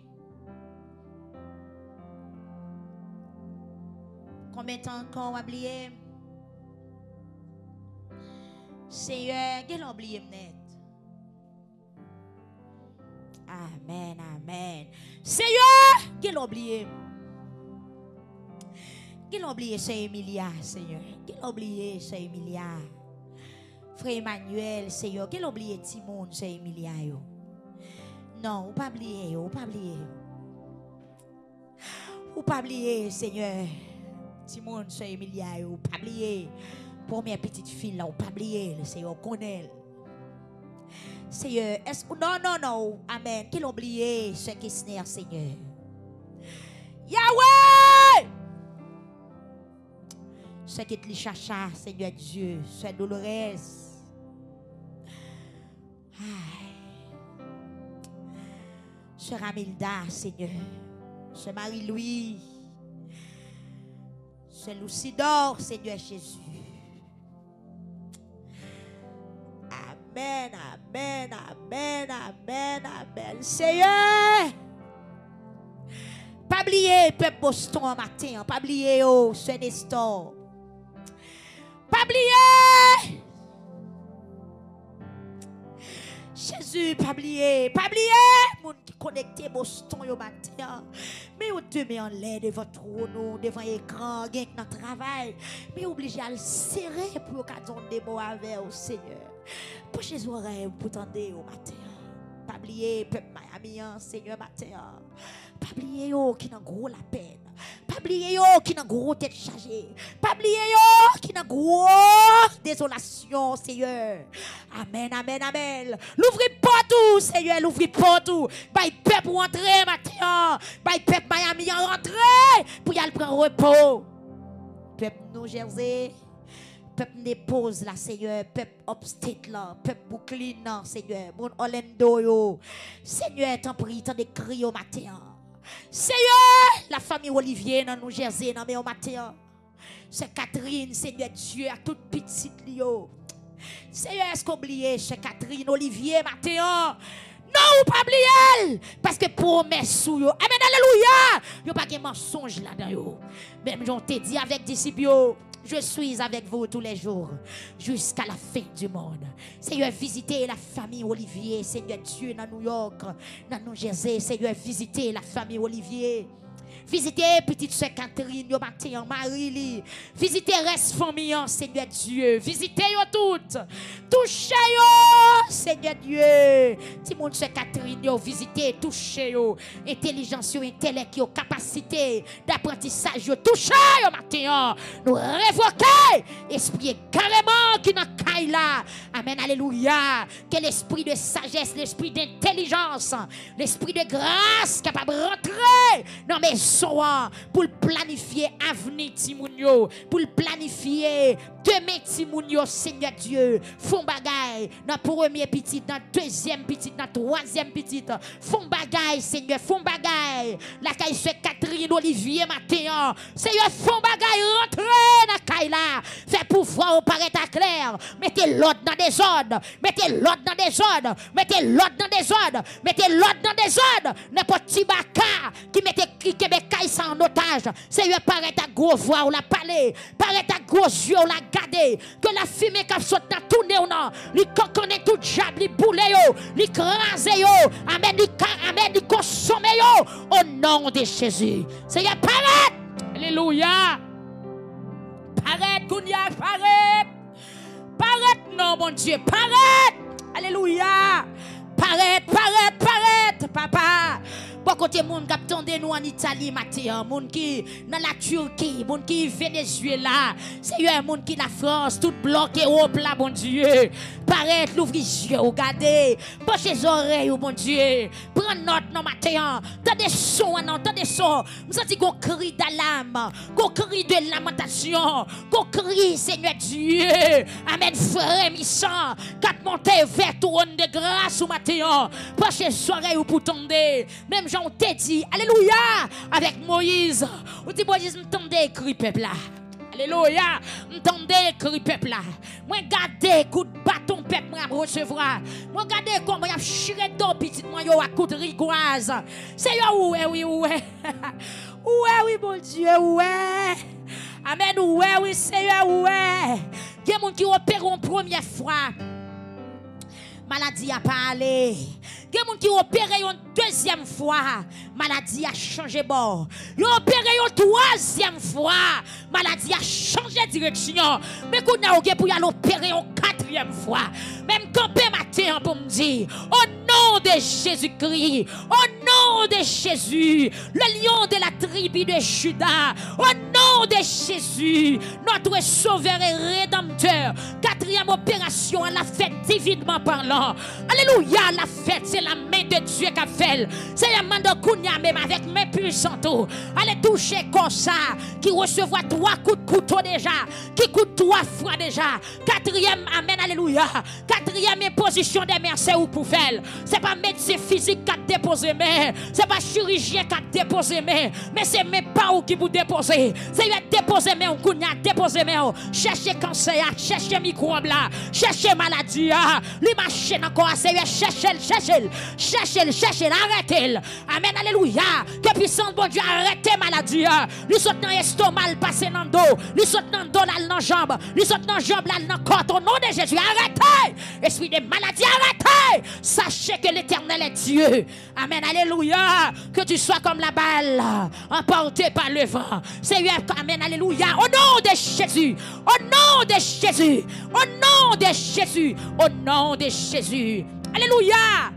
Combien de temps encore oublié? Seigneur, quel oublié net. Amen, amen. Seigneur, quel oublié. Quel oublié c'est Emilia, Seigneur. Quel oublié c'est Emilia. Frère Emmanuel, Seigneur, quel oublié Timon c'est Emilia yo. Non, ou pas oublier, ou pas oublier. Ou pas oublier, Seigneur. Timon, c'est Emilia, ou pas oublier. Première petite fille là, ou pas oublier, le Seigneur connaît. Seigneur, est-ce que non, amen. Qu'il oublié, ce Kissner, Seigneur. Yahweh! Ce qui te chacha, Seigneur Dieu, c'est douloureux. Ce Ramilda, Seigneur, ce Marie-Louis, ce Lucidor, Seigneur Jésus. Amen, amen, amen, amen, amen. Seigneur, pas oublier peuple Boston en matin, pas oublier ce Nestor. Pas oublier. Jésus, pas oublier, moun qui connecté Boston au matin. Mais vous te met en l'air devant trône, devant l'écran, gagne notre travail. Mais obligé à le serrer pour qu'on des mots avec au Seigneur. Pour chez oreilles pour tendre au matin. Pas oublier peuple Miami, Seigneur matin. Pas oublier yo qui n'a gros la peine. Pas oublier yo qui n'a gros tête chargée. Pas oublier yo qui n'a gros désolation, Seigneur. Amen, amen, amen. L'ouvrir partout, Seigneur, l'ouvrir partout. Bay peuple pour entrer matin. Bay peuple Miami en rentrer pour y aller prendre repos. Peuple New Jersey. Peuple dépose là, Seigneur. Peuple upstate là. Peuple Brooklyn là, Seigneur. Mon Orlando yo. Seigneur, t'en prie, t'en décrit au matin. Seigneur, la famille Olivier dans New Jersey, dans au matin. C'est Catherine, Seigneur Dieu, à toute petite lio. Seigneur, est-ce qu'on oublie, c'est Catherine, Olivier, matin? Non, ou pas oublier, parce que promesse sous yo. Amen, alléluia. Yo pas de mensonge là-dedans yo. Même j'en t'ai dit avec disciples yo. Je suis avec vous tous les jours, jusqu'à la fin du monde. Seigneur, visitez la famille Olivier, Seigneur Dieu, dans New York, dans New Jersey. Seigneur, visitez la famille Olivier. Visitez petite soeur Catherine, yo matin, Marie-Li. Visitez reste famille, Seigneur Dieu. Visitez yo toutes. Touchez yo, Seigneur Dieu. Si mon soeur Catherine, yo visitez, touchez yo. Intelligence, yo, intellect, yo, capacité d'apprentissage, yo. Touchez yo matin. Nous révoquons esprit carrément qui n'a caille là. Amen, alléluia. Que l'esprit de sagesse, l'esprit d'intelligence, l'esprit de grâce capable de rentrer dans mes pour planifier avenir Timounio, pour planifier demain Timounio, Seigneur Dieu, font bagaille dans premier petit, dans deuxième petit, dans troisième petit, font bagaille, Seigneur, font bagaille. La caille c'est Catherine Olivier matin, Seigneur, font bagaille, rentrez dans la caille là, fait pouvoir au paraître à clair, mettez l'ordre dans des ordres, mettez l'ordre dans des ordres, mettez l'ordre dans des ordres, mettez l'ordre dans des ordres, n'importe qui baka qui mettez Caille en otage, Seigneur, paraît à gros voix ou la parler, paraît à gros yeux ou la garder, que la fumée qui saute dans tout nez ou non, lui connaît tout diable, lui boule yo, lui crase yo, amen, lui consomme yo, au nom de Jésus. Seigneur, paraît, alléluia, paraît, Kounia, paraît, non, mon Dieu, paraît, alléluia, paraît, papa. Bon côté monde qui attendait nous en Italie matin, monde qui dans la Turquie, monde qui Venezuela, Seigneur, monde qui la France, tout bloqué au plat, bon Dieu. Paraître l'ouvrir yeux, regardez, bouchez les oreilles, bon Dieu. Prends note dans matin, t'as des sons, t'as des sons. Nous sentons qu'on crie d'alarme, qu'on crie de lamentation, qu'on crie, Seigneur Dieu. Amen, frémissant, quatre montées vers trône de grâce au matin. Bouchez les oreilles pour tomber. Même Jean t'a dit, alléluia, avec Moïse. Ou dit Moïse, m'tendez écrit peuple là. Alléluia, m'tendez écrit peuple là. Moi regardez coup de bâton peuple m'a recevoir. Moi regardez comment y a chiré d'eau petit moi yo à coup de rigoise. Seigneur ouais. Ouais oui mon Dieu ouais. Amen oui Seigneur ouais. Il y a des gens qui opèrent une première fois. Maladie a parlé. Il y a des gens qui opèrent une deuxième fois. Maladie a changé bord. Ils ont opéré une troisième fois. Maladie a changé de direction. Mais qu'on a pour y aller opérer une quatrième fois. Même campé matin pour me dire, au nom de Jésus-Christ, au nom de Jésus, le lion de la tribu de Juda, au nom nom de Jésus, notre sauveur et rédempteur. Quatrième opération, elle a fait divinement parlant. Alléluia, la fête, c'est la main de Dieu qui a fait. C'est la main de Kounia même avec main puissante. Allez toucher comme ça, qui recevra 3 coups de couteau déjà, qui coûte 3 fois déjà. Quatrième, amen, alléluia. Quatrième imposition des mains, c'est où pour faire. C'est pas médecin physique qui a déposé main, c'est pas chirurgien qui a déposé main, mais c'est mes parents qui vous déposer. C'est lui déposer main, Kounia déposer main. Cherchez cancer, cherchez microbe là, cherchez maladie, les machines encore, c'est lui cherchez, arrêtez. Amen, alléluia. Que puissant bon Dieu, arrêtez maladie. Lui saute dans l'estomac, passer dans le dos, lui saute dans le dos, là dans la jambe, lui saute dans la jambe, là dans le corps. Au nom de Jésus, arrêtez. Esprit de maladie, arrêtez. Sachez que l'Éternel est Dieu. Amen, alléluia. Que tu sois comme la balle, emporté par le vent. Seigneur, amen, alléluia. Au nom de Jésus, au nom de Jésus, au nom de Jésus, au nom de Jésus. Alléluia.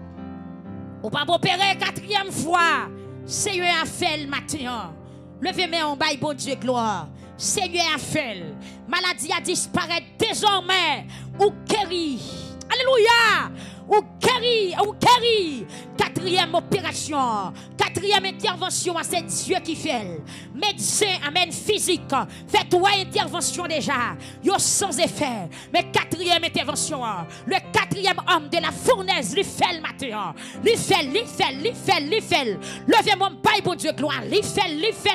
On va opérer 4e fois. Seigneur a fait le matin. Levez-moi en bas, bon Dieu, gloire. Seigneur a fait. Maladie a disparu désormais. Ou guéri. Alléluia. Ou guéri. 4e opération. 4e intervention, c'est Dieu qui fait. Médecin, amen, physique. Fait 3 interventions déjà. Yo sans effet. Mais 4e intervention. Le 4e homme de la fournaise, lui fait le matin. Lui fait. Levez mon paille, bon Dieu, gloire. Lui fait.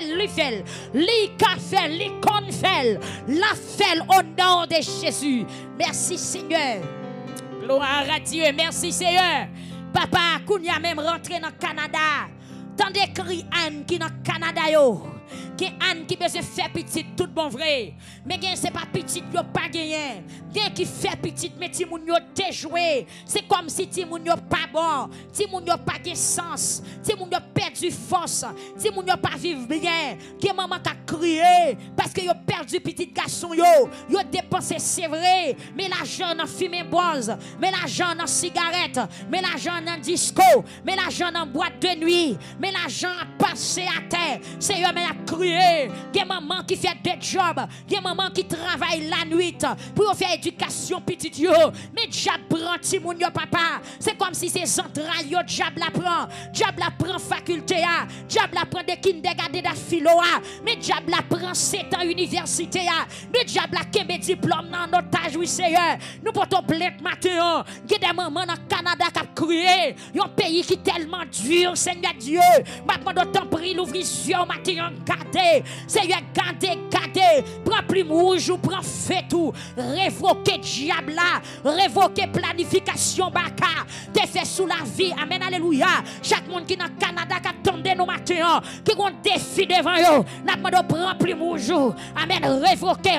Lui fait, lui qu'on fait. La fait au nom de Jésus. Merci Seigneur. Gloire à Dieu, merci Seigneur. Papa, Kounia même rentré dans le Canada. Tandis que Anne qui dans le Canada yo. Que Anne qui besoin faire petit tout bon vrai. Mais c'est pas petit yo pas gagné. Gen qui fait petit mais ti moun yo te joué. C'est comme si ti moun yo pas bon, ti moun yo pas de sens, ti moun yo perdu force, ti moun yo pas vivre bien. Que maman ka crié parce que yo perdu petit garçon yo dépensé c'est vrai, mais l'argent dans fumée boise, mais l'argent dans cigarette, mais l'argent dans disco, mais l'argent dans boîte de nuit, mais l'argent passé à terre. C'est yo mais a crié. Que maman qui fait des jobs, que maman qui travaille la nuit pour faire éducation petite yo, mais diable prend ti moun yo papa. C'est comme si c'est entrailles yo diable la prend faculté a, diable la prend de kindergarten da philo a, mais diable la prend 7 ans université a, mais diable la kembe diplôme dans otage oui Seigneur. Nous portons plainte matin, que des mamans dans Canada qui crié, un pays qui tellement dur Seigneur Dieu. Maintenant d'autant prie l'ouvrir sur matin garder. Seigneur garder, prends plume rouge ou prends fait tout. Révoquer diable là, révoquer planification baka, te fait sous la vie. Amen, alléluia. Chaque monde qui dans Canada qui attendait nos matins, qui ont défi devant eux, n'a pas de prendre plus bonjour. Amen, révoquer.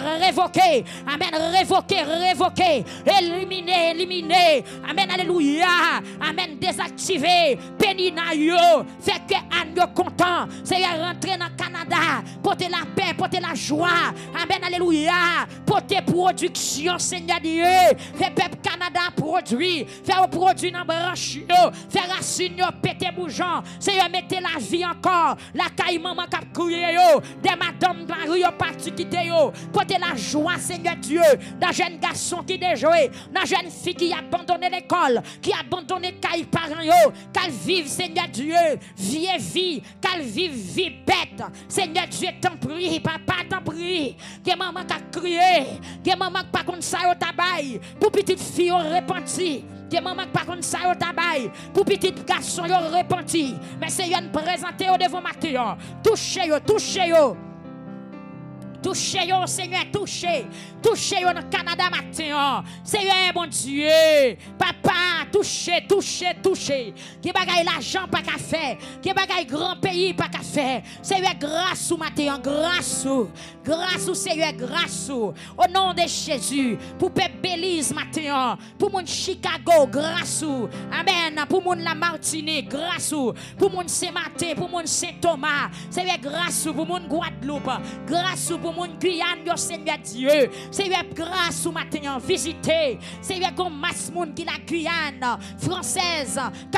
Amen, révoquer. Éliminer. Amen, alléluia. Amen, désactiver. Pénina yo, fait que Anne yo content. C'est rentrer dans Canada, porter la paix, porter la joie. Amen, alléluia. Porter production, Seigneur Dieu. Fait peuple Canada produit. Faire produit dans branche yo. Faire racine yo, péter bougeon. Seigneur, mettez la vie encore. La caille maman qui a crié yo. Des madame dans la rue yo parti quitter yo. Porter la joie, Seigneur Dieu. Dans jeune garçon qui déjoué. Dans jeune fille qui a abandonné l'école. Qui a abandonné caille parents yo. Qu'elle vive, Seigneur Dieu. Vie. Qu'elle vive vie bête. Seigneur Dieu, t'en prie. Papa, t'en prie. Que maman qui a crié. Que maman qui pas contre ça au tabac. Pour petite fille repenti. Que maman qui pas contre ça au tabac. Pour petit garçon repenti. Mais Seigneur, nous présenter au devant matin. Touchez yo. Touchez yo, Seigneur, touchez yo dans le Canada matin. Seigneur, mon Dieu. Papa, touchez. Qui bagaille l'argent pas qu'à faire. Qui bagaille grand pays pas qu'à faire. Seigneur, grâce au matin, grâce au Seigneur, grâce au nom de Jésus. Pour peuple Belize matin. Pour mon Chicago, grâce au. Amen. Pour mon la Martinique, grâce au. Pour mon Saint-Martin, pour mon Saint-Thomas. Seigneur, grâce au. Pour mon Guadeloupe, grâce au. Mon Guyane, yo Seigneur Dieu. Seigneur, grâce au matin, visiter. Seigneur, comme masse monde qui la Guyane française, qu'attendait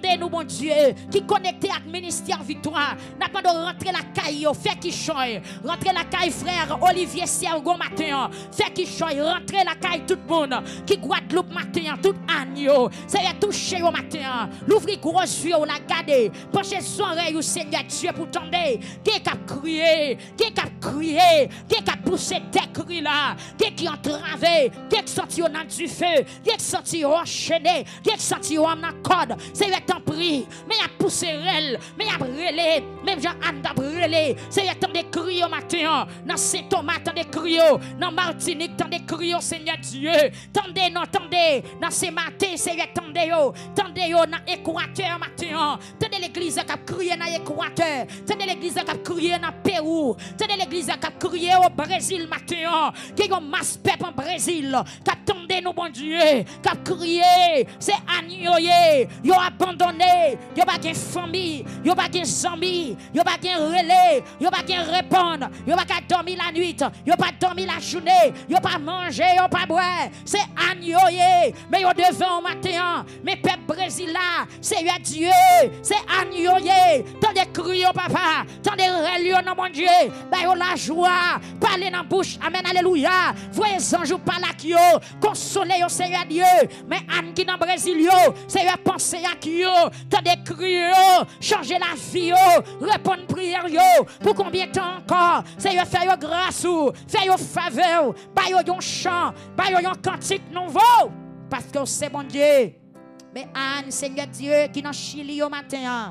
Tendez-nous, bon Dieu, qui connecté avec ministère victoire. N'a pas de rentrer la caille, fait qui choy. Rentrer la caille, frère Olivier Sergo matin. Fait qui choy. Rentrer la caille, tout le monde. Qui Guadeloupe matin, tout agneau. C'est touché au matin. L'ouvrir gros yeux, on l'a gardé. Penchez son oreille au Seigneur Dieu pour tendre. Qui a crié, qui a crié, qui a poussé des cris là. Qui a entravé, qui a sorti au nom du feu, qui a sorti au enchaîné, qui a sorti au code. C'est un temps pris, mais il a poussé elle, mais il a brûlé, même Jean-Anne a brûlé. C'est un temps de crier au matin, dans Saint-Thomas, tant de crier, dans Martinique, tant de crier au Seigneur Dieu. Tendez, non, tendez, dans ces matins, c'est un temps tendez, dans l'Équateur matin, tendez l'église qui a crié dans l'Équateur, tendez l'église qui a crié dans Pérou, tendez l'église qui a crié au Brésil matin, qui a un masse peuple en Brésil, qui attendait nous, bon Dieu, qui a crié, c'est agnoyé, ils ont abandonné, ils n'ont pas de famille, ils n'ont pas de amis, ils n'ont pas de relais, ils n'ont pas de répondre, ils n'ont pas dormir la nuit, ils n'ont pas dormir la journée, ils n'ont pas mangé, ils n'ont pas boire, c'est agnoyé, mais ils ont devant au matin, mais peuple Brésil là, c'est Dieu, c'est agnoyé, tant de cris au papa, tant de religions dans mon Dieu, bah la joie, parler dans la bouche, amen, alléluia, voyez les anges par la qui consoler au Seigneur Dieu, mais Anne qui dans le Brésil, c'est penser à qui tant de cris, changer la vie, répondre prière, pour combien de temps encore, c'est faire grâce, faire faveur, bah yon chant, bah yon cantique nouveau, parce que c'est bon Dieu. Mais Anne, Seigneur Dieu, qui dans Chili au matin,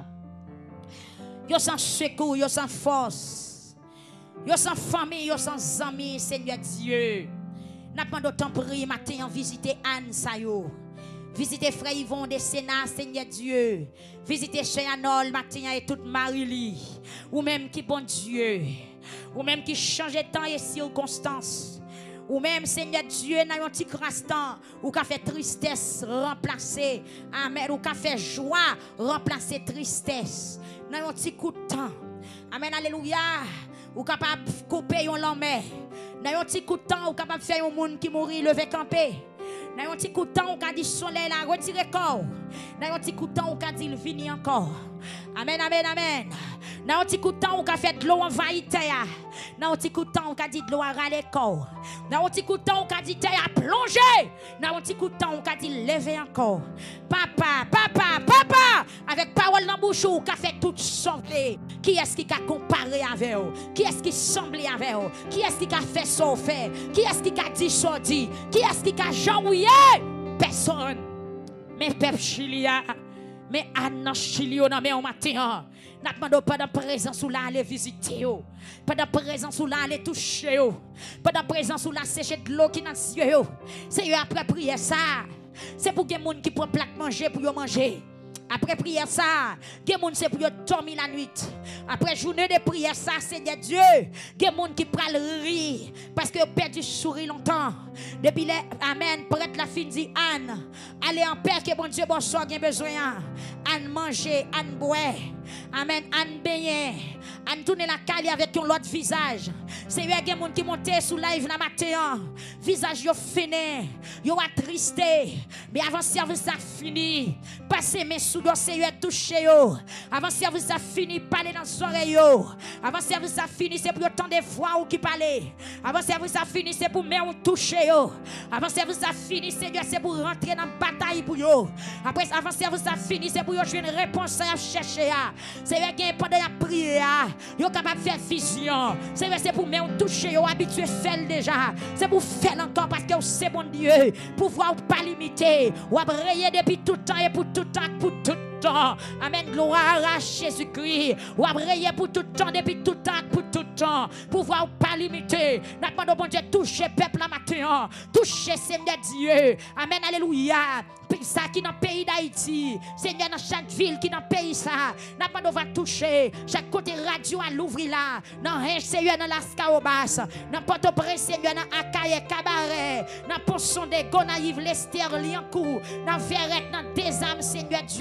yo sans secours, yo sans force, yo sans famille, yo sans amis, Seigneur Dieu. N'a pas d'autant prier matin, visiter Anne Sayo. Visitez Frère Yvon de Sénat, Seigneur Dieu. Visitez Cheyanol, matin et toute Marily. Ou même qui bon Dieu. Ou même qui change de temps et circonstances. Ou même, Seigneur Dieu, dans un petit instant, ou qu'a fait tristesse remplacer, amen, ou qu'a fait joie remplacer tristesse. Dans un petit coup de temps, amen, alléluia, ou capable de couper un lambert. Dans un petit coup de temps, ou capable de faire un monde qui mourit, lever camper. Dans un petit coup de temps, ou qu'a dit soleil là, retirez corps. Dans un petit coup de temps, ou qu'a dit vini encore. Amen, amen, amen. Dans un petit coup de temps, on a fait de l'eau envahie terre. Dans un petit coup de temps, on a dit de l'eau à râler corps. Dans un petit coup de temps, on a dit terre à plonger. Dans un petit coup de temps, on a dit lever encore. Papa, papa, papa, avec parole dans la bouche, on a fait toutes sortes. Qui est-ce qui a comparé avec eux? Qui est-ce qui semblait avec eux? Qui est-ce qui a fait ça fait? Qui est-ce qui a dit ça dit? Qui est-ce qui a janouillé? Personne. Mais peuple Chilia. Mais Anna Chilio na me au matin. N'a pas pas de présence ou là aller visiter. Pas de présence ou là aller toucher. Pas de présence ou là sécher de l'eau qui dans les yeux. C'est après prière ça. C'est pour que les gens qui prennent plat manger pour manger. Après prière ça, des gens c'est pour dormir la nuit. Après journée de prière ça, c'est de Dieu. Des gens qui prennent rire parce que perdu sourire longtemps. Depuis les amen, prêtre la fin dit Anne, allez en paix que bon Dieu bonsoir bien besoin. Anne manger, Anne boire. Amen, Anne baigner. Anne tourner la caille avec un autre visage. C'est des gens qui montent sous live la matin. Visage yo fini, yo attristé. Mais avant service a fini, passer mes sous dossier touché yo. Avant service a fini, parler dans les oreilles yo. Avant service a fini, c'est pour autant de fois ou qui parler. Avant service a fini, c'est pour me toucher yo. Avant service a fini, c'est pour rentrer dans la bataille pour yo. Après avant service a fini, c'est pour yo jouer une réponse à chercher. C'est vrai que pendant la prière, yo capable de faire vision. C'est vrai c'est pour me toucher yo, habitué faire déjà. C'est pour faire encore parce que c'est bon Dieu. Pouvoir pas limiter. Ou abrayer depuis tout temps et pour tout temps, pour tout temps. Amen. Gloire à Jésus-Christ. Ou abrayer pour tout temps depuis tout temps, pour tout temps. Pouvoir pas limiter. N'a pas de bon Dieu toucher peuple la matin. Toucher Seigneur Dieu. Amen. Alléluia. Ça qui dans le pays d'Haïti, Seigneur, dans chaque ville qui dans le pays, ça n'a pas de toucher. Chaque côté radio à l'ouvrir là, dans un Seigneur, dans la Scaobas, dans Port-au-Prince, Seigneur, dans Akaye, Cabaret, dans Ponson de Gonaïve, Lester, Liancourt, dans Verrette, dans des âmes, Seigneur Dieu, dans la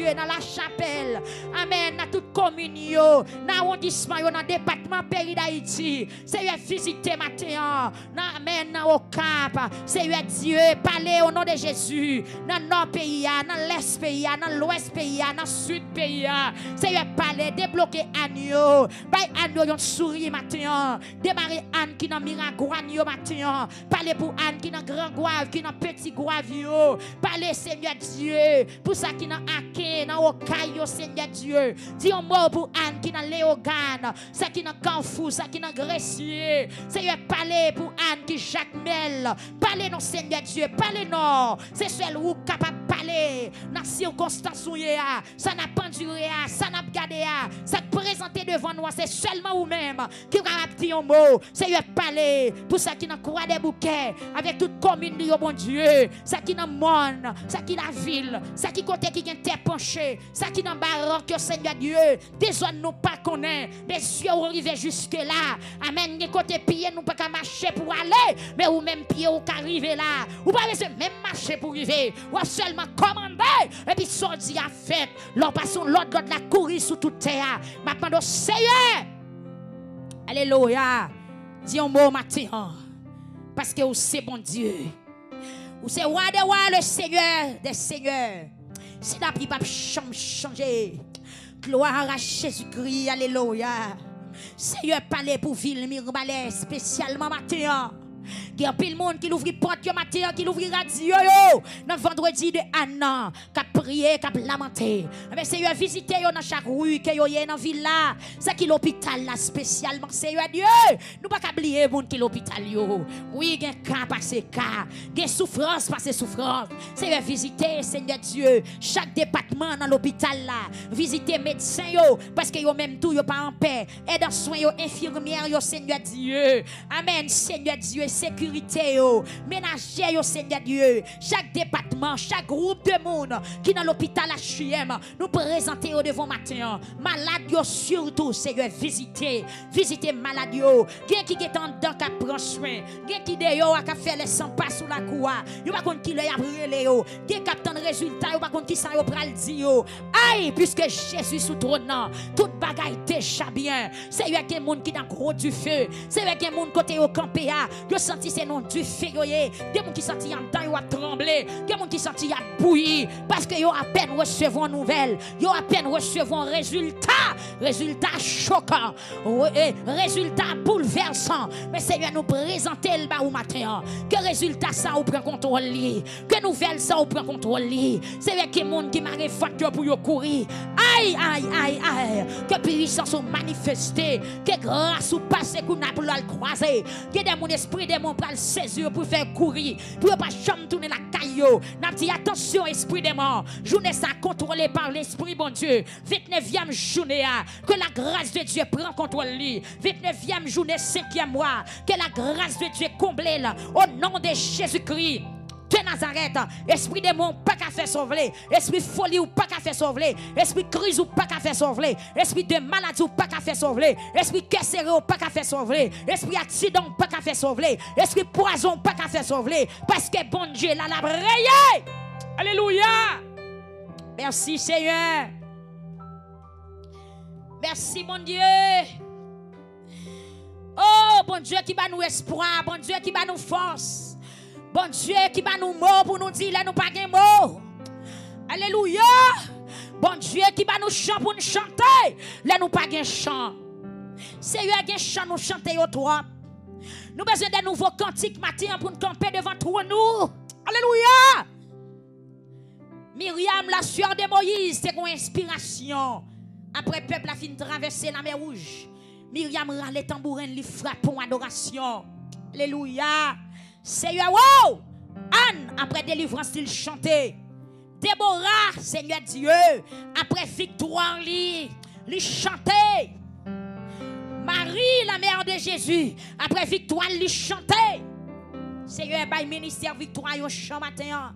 chapelle. Amen. Dans toute commune, dans l'arrondissement, dans le département pays d'Haïti. Seigneur, visitez matin. Amen. Dans le Cap. Seigneur Dieu, parlez au nom de Jésus. Dans le nord pays, dans l'est pays, dans l'ouest pays, dans le sud pays. Seigneur, parlez, débloquez agneau. Bay agneau, yon souris matin. Démarrez Anne qui dans miragouane matin. Parlez pour Anne qui dans grand goave, qui dans petit goave yo. Parlez Seigneur Dieu. Pour ça qui dans Aké, dans Okayo Seigneur Dieu. Dis un mot pour Anne qui dans Léogane, ça qui dans Carrefour, ça qui dans Gressier. Seigneur, parlez pour Anne qui Jacques Mel. Parlez non Seigneur Dieu, parlez non. C'est seul ou capable de parler dans circonstances où ça n'a pas duré, ça n'a pas gardé, ça te présenter devant nous, c'est seulement vous-même qui va dire un mot. Seigneur, parlez pour ça qui dans croix des bouquets avec toute commune de bon Dieu, ça qui dans monde, ça qui la ville, ça qui côté qui est terre penchée, ça qui dans baroque, Seigneur Dieu, des zones nous pas connaît, des yeux arrivés jusque là. Amen. Des côté pieds nous pas qu'à marcher pour aller, mais ou même pieds ou qu'arriver là. Ou pas besoin même marcher pour arriver, ou seulement commander et puis sortir à fête. L'on passe l'autre de la courir sous toute terre. Maintenant Seigneur. Alléluia. Dis un mot matin. Parce que c'est bon Dieu. Ou c'est roi des rois, le Seigneur des seigneurs. Si la vie pas changer. Gloire à Jésus-Christ. Alléluia. Seigneur, parlez pour ville Mirbalais spécialement matin. Il y a pile monde qui l'ouvre porte matin, qui l'ouvre radio dans vendredi de Anna, qui a prié, qui a lamenté. Mais Seigneur, visitez dans chaque rue que vous êtes dans la ville là. C'est qui l'hôpital là spécialement. Seigneur Dieu, nous pas oublier monde qui l'hôpital yo. Oui, il y a cas passé cas, il y a souffrance passé souffrance. Seigneur, visitez Seigneur Dieu chaque département dans l'hôpital là. Visitez médecins yo parce que yo même tout yo pas en paix. Et dans soins yo infirmières yo Seigneur Dieu. Amen Seigneur Dieu. Sécurité, ménager, Seigneur Dieu, chaque département, chaque groupe de monde qui est dans l'hôpital HUM, nous présenter devant matin. Malade, surtout, Seigneur, visitez malade, qui est en dedans qui prend soin, qui dehors qui fait les 100 pas sous la cour, yo pas contre qui le a brûlé, qui capte un résultat, yo pas contre qui ça yo pral di yo. Aïe, puisque Jésus sous trône, toute bagaille déjà bien. Seigneur, qui est monde qui dans gros du feu, Seigneur, qui est monde côté au campé, yo senti c'est non du feu yoye, des gens qui senti en temps yo a tremblé, des gens qui senti a bouilli parce que yo à peine recevons nouvelle, yo à peine recevons résultat choquant, résultat bouleversant. Mais Seigneur nous présenter le bas au matin, que résultat ça ou prend contrôle li, que nouvelle ça ou prend contrôle li. Seigneur qui monde qui marre facteur pour yo courir. Aïe que puissance ou manifester, que grâce ou passer qu'on a pour le croiser, que des mon esprit démon pour le saisir pour faire courir, pour pas jamais tourner la caillou. N'a dit attention esprit démon, journée ça contrôlé par l'esprit bon Dieu. 29e journée que la grâce de Dieu prend contrôle lui. 29e journée 5e mois que la grâce de Dieu comble là au nom de Jésus-Christ de Nazareth. Esprit démon pas qu'à faire sauver, esprit folie ou pas qu'à faire sauver, esprit crise ou pas qu'à faire sauver, esprit de maladie ou pas qu'à faire sauver, esprit casséré ou pas qu'à faire sauver, esprit accident ou pas qu'à faire sauver, esprit poison pas qu'à faire sauver, parce que bon Dieu là la brayé. Alléluia. Merci Seigneur. Merci mon Dieu. Oh bon Dieu qui bat nous espoir, bon Dieu qui bat nous force. Bon Dieu qui va nous mots pour nous dire là nous pas de mots. Alléluia. Bon Dieu qui va nous chant pour nous chanter. Là nous pas de chant. Seigneur gen chant nous chanter au toi. Nous besoin de nouveaux cantiques matin pour nous camper devant toi nous. Alléluia. Myriam la sueur de Moïse c'est une inspiration. Après peuple a fini traverser la mer rouge. Myriam râle les tambourins li frappe pour adoration. Alléluia. Seigneur, wow! Anne, après délivrance, il chantait. Déborah, Seigneur Dieu, après victoire, il chantait. Marie, la mère de Jésus, après victoire, il chantait. Seigneur, par ministère victoire, au chant matin.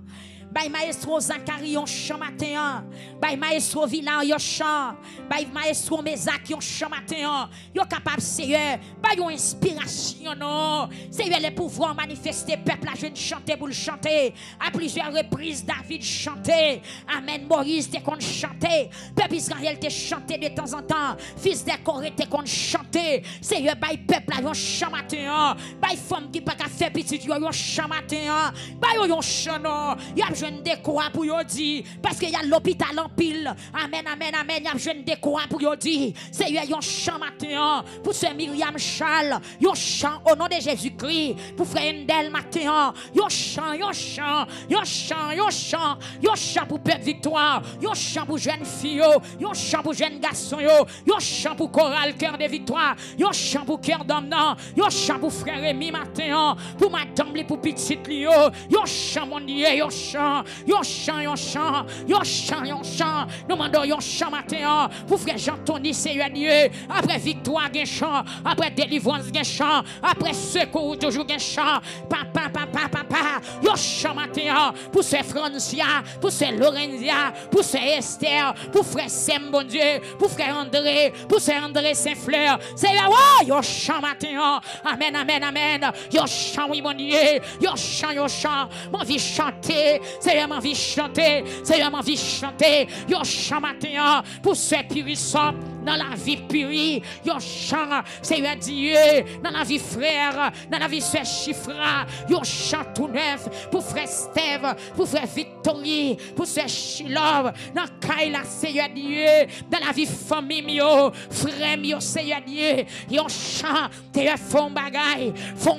Bay maestro Zacharie yon chant matin. Bay maestro Villan yon chant. Bay maestro Mézac yon chant matin. Yon capable Seigneur. Bay yon inspiration non. Seigneur les pouvoirs manifestés peuple la jeune chanter pour le chanter. À plusieurs reprises David chantait. Amen. Moïse te qu'on chanter. Peuple Israël te chanter de temps en temps. Fils de Corée te qu'on chanter. Seigneur bay peuple la yon chant matin. Bay femme qui pas qu'à faire petit yon chant matin. Bay yon chant non. Y a besoin de quoi pour yon dire parce qu'il y a l'hôpital en pile. Amen, amen, amen. Y a besoin de quoi pour yon dire. Seigneur yon chant matin pour ce Myriam Charles. Yon chant au nom de Jésus-Christ pour frère Ndel matin. Yon chant, yon chant, yon chant, yon chant, yon chant pour peuple victoire. Yon chant pour jeune fille, yon chant pour jeune garçon, yon chant pour chorale cœur de victoire. Yon chant pour cœur d'homme non. Yon chant pour frère Rémi matin. Pour madame li pour petite li yo. Yon chant mon Dieu, yon chant, yon chant, yon chant, yon chant, yon chant. Nous demandons yon chant matin pour frère Jean-Tony Seigneur Dieu. Après victoire gen chant, après délivrance gen chant, après secours toujours gen chant. Papa, papa, papa, yon chant matin pour ce Francia, pour ce Lorenzia, pour ce Esther, pour frère Sem bon Dieu, pour frère André, pour ce André Saint-Fleur. Seigneur, oh, yon chant matin. Amen, amen, amen. Yon chant oui mon Dieu, yon chant, yon chant. Mon vie chanter, Seigneur, mon vie chanter, Seigneur, mon vie chanter. Yon chant matin pour ce purissant dans la vie pure. Yon chant, Seigneur Dieu, dans la vie frère, dans la vie sœur Chifra. Yon chant tout neuf pour frère Steve, pour frère Victorie, pour sœur Chilov, dans Kaila, Seigneur Dieu, dans la vie famille mio, frère mio, Seigneur Dieu. Yon chant, Seigneur, font bagaille,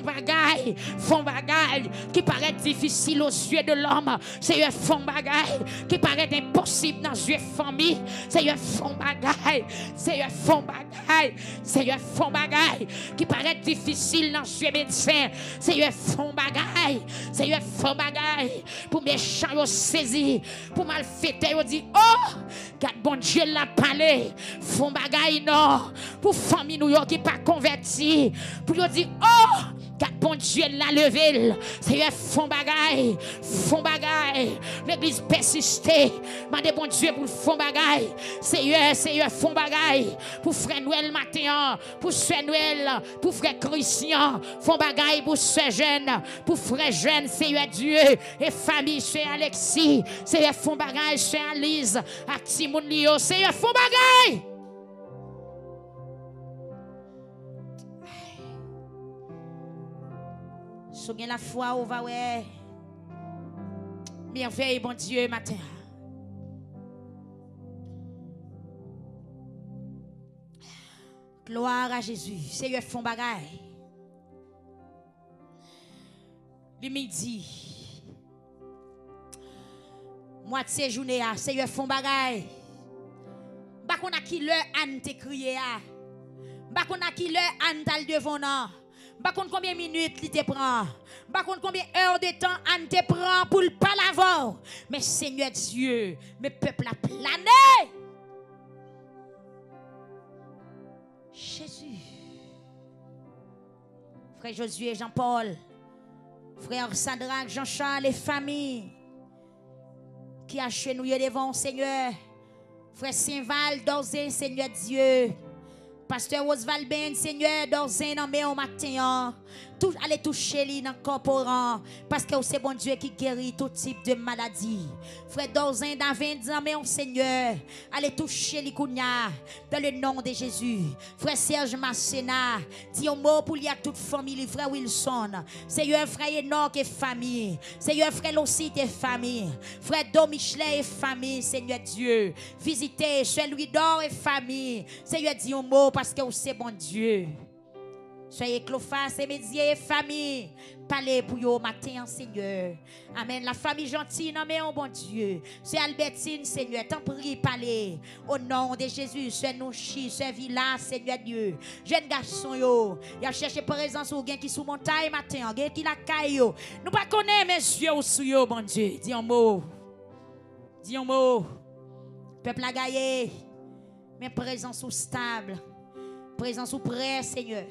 qui paraît difficile aux yeux de l'homme. Seigneur, font bagaille, qui paraît impossible dans les yeux famille. Seigneur, font bagaille. Seigneur, font bagaille. Seigneur, font bagaille. Qui paraît difficile dans ce médecin. Seigneur, font bagaille. Seigneur, font bagaille. Pour méchants, ils saisi. Pour malfaiteurs, ils dit, oh, quand bon Dieu l'a parlé. Font bagaille, non. Pour famille, nous, qui pas converti. Pour ils dire, oh, quand bon Dieu l'a levé. Seigneur, font bagaille. Font bagaille. L'église persisté. Mandez bon Dieu pour font bagaille. Seigneur, font bagaille. Pour frère Noël matin. Pour frère Noël. Pour frère Christian. Font bagaille pour ce jeune. Pour frère jeune, Seigneur Dieu. Et famille, Seigneur Alexis. Seigneur, font bagaille, Seigneur Alice. À Timon Lio. Seigneur, font bagaille. Souviens la foi où va ouais. Merveille, bon Dieu, matin. Gloire à Jésus. Seigneur, font bagaille. Le midi. Moitié journée, Seigneur, font bagaille. Bah qu'on a qui l'heure Anne te crié. Bah qu'on a qui l'heure Anne t'al devant non. Bah qu'on combien de minutes il te prend. Bah qu'on combien d'heures de temps Anne te prend pour le pas l'avant. Mais Seigneur Dieu, mes peuples a plané. Jésus. Frère Josué, Jean-Paul, frère Sadrach, Jean-Charles, les familles qui a chenouillé devant Seigneur. Frère Saint-Val, d'Orzé, Seigneur Dieu. Pasteur Oswald Ben, Seigneur, d'Orzé, non mais au matin. Allez toucher lui dans le corps parce que c'est bon Dieu qui guérit tout type de maladie. Frère Dorzin d'Avin dit mais Seigneur, allez toucher lui dans le nom de Jésus. Frère Serge Massena, dit un mot pour lui à toute famille, frère Wilson. Seigneur, frère Enoch et famille. Seigneur, frère Lossit et famille. Frère Domichelet et famille, Seigneur Dieu. Visitez chez Louis d'Or et famille. Seigneur, dit un mot parce que c'est bon Dieu. Soyez Clophas et Médier, famille. Parlez pour vous matin, Seigneur. Amen. La famille gentille, non mais oh bon Dieu. C'est Albertine, Seigneur. T'en prie, parlez. Au nom de Jésus, c'est Nouchi, c'est Villa, Seigneur Dieu. Jeune garçon, yo. Il a cherché présence ou gain qui sous montagne matin, gain qui la caille, yo. Nous pas connaître mes yeux sous yo, bon Dieu. Dis un mot. Dis un mot. Peuple a gaillé. Mais présence ou stable. Présence ou prêt, Seigneur.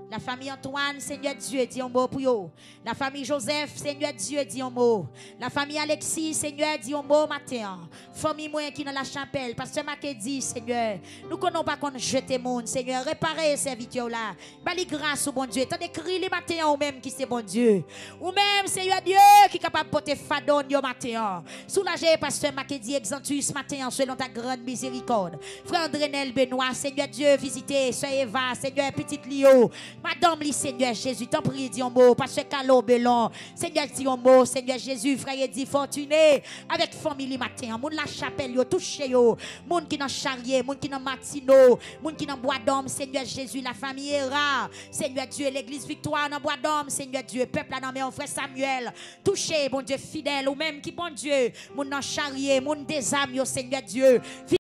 La famille Antoine, Seigneur Dieu, dit un mot pour eux. La famille Joseph, Seigneur Dieu, dit un mot. La famille Alexis, Seigneur, dit un mot matin. Famille moi qui dans la chapelle, Pasteur Maké dit, Seigneur, nous ne connaissons pas qu'on jette monde, Seigneur, réparez ces serviteurs là. Bali grâce au bon Dieu. T'en écrit les matins ou même qui c'est bon Dieu. Ou même, Seigneur Dieu, qui est capable de porter fadon yo matin. Soulagez, Pasteur Maké dit, Exantus matin, selon ta grande miséricorde. Frère Andrenel Benoît, Seigneur Dieu, visitez, Sœur Eva, Seigneur, petite Lio. Madame, li Seigneur Jésus, t'en prie, dis un mot, parce que Calo Belon, Seigneur, dis un mot, Seigneur Jésus, frère, dit fortuné, avec famille matin, moun la chapelle, yo, touché yo, moun qui dans charrier, moun qui dans matino, moun qui dans bois d'homme, Seigneur Jésus, la famille est rare, Seigneur Dieu, l'église victoire dans bois d'homme, Seigneur Dieu, peuple là dans mon frère Samuel, touché, bon Dieu fidèle, ou même qui bon Dieu, moun dans charrier, moun des âmes, yo, Seigneur Dieu,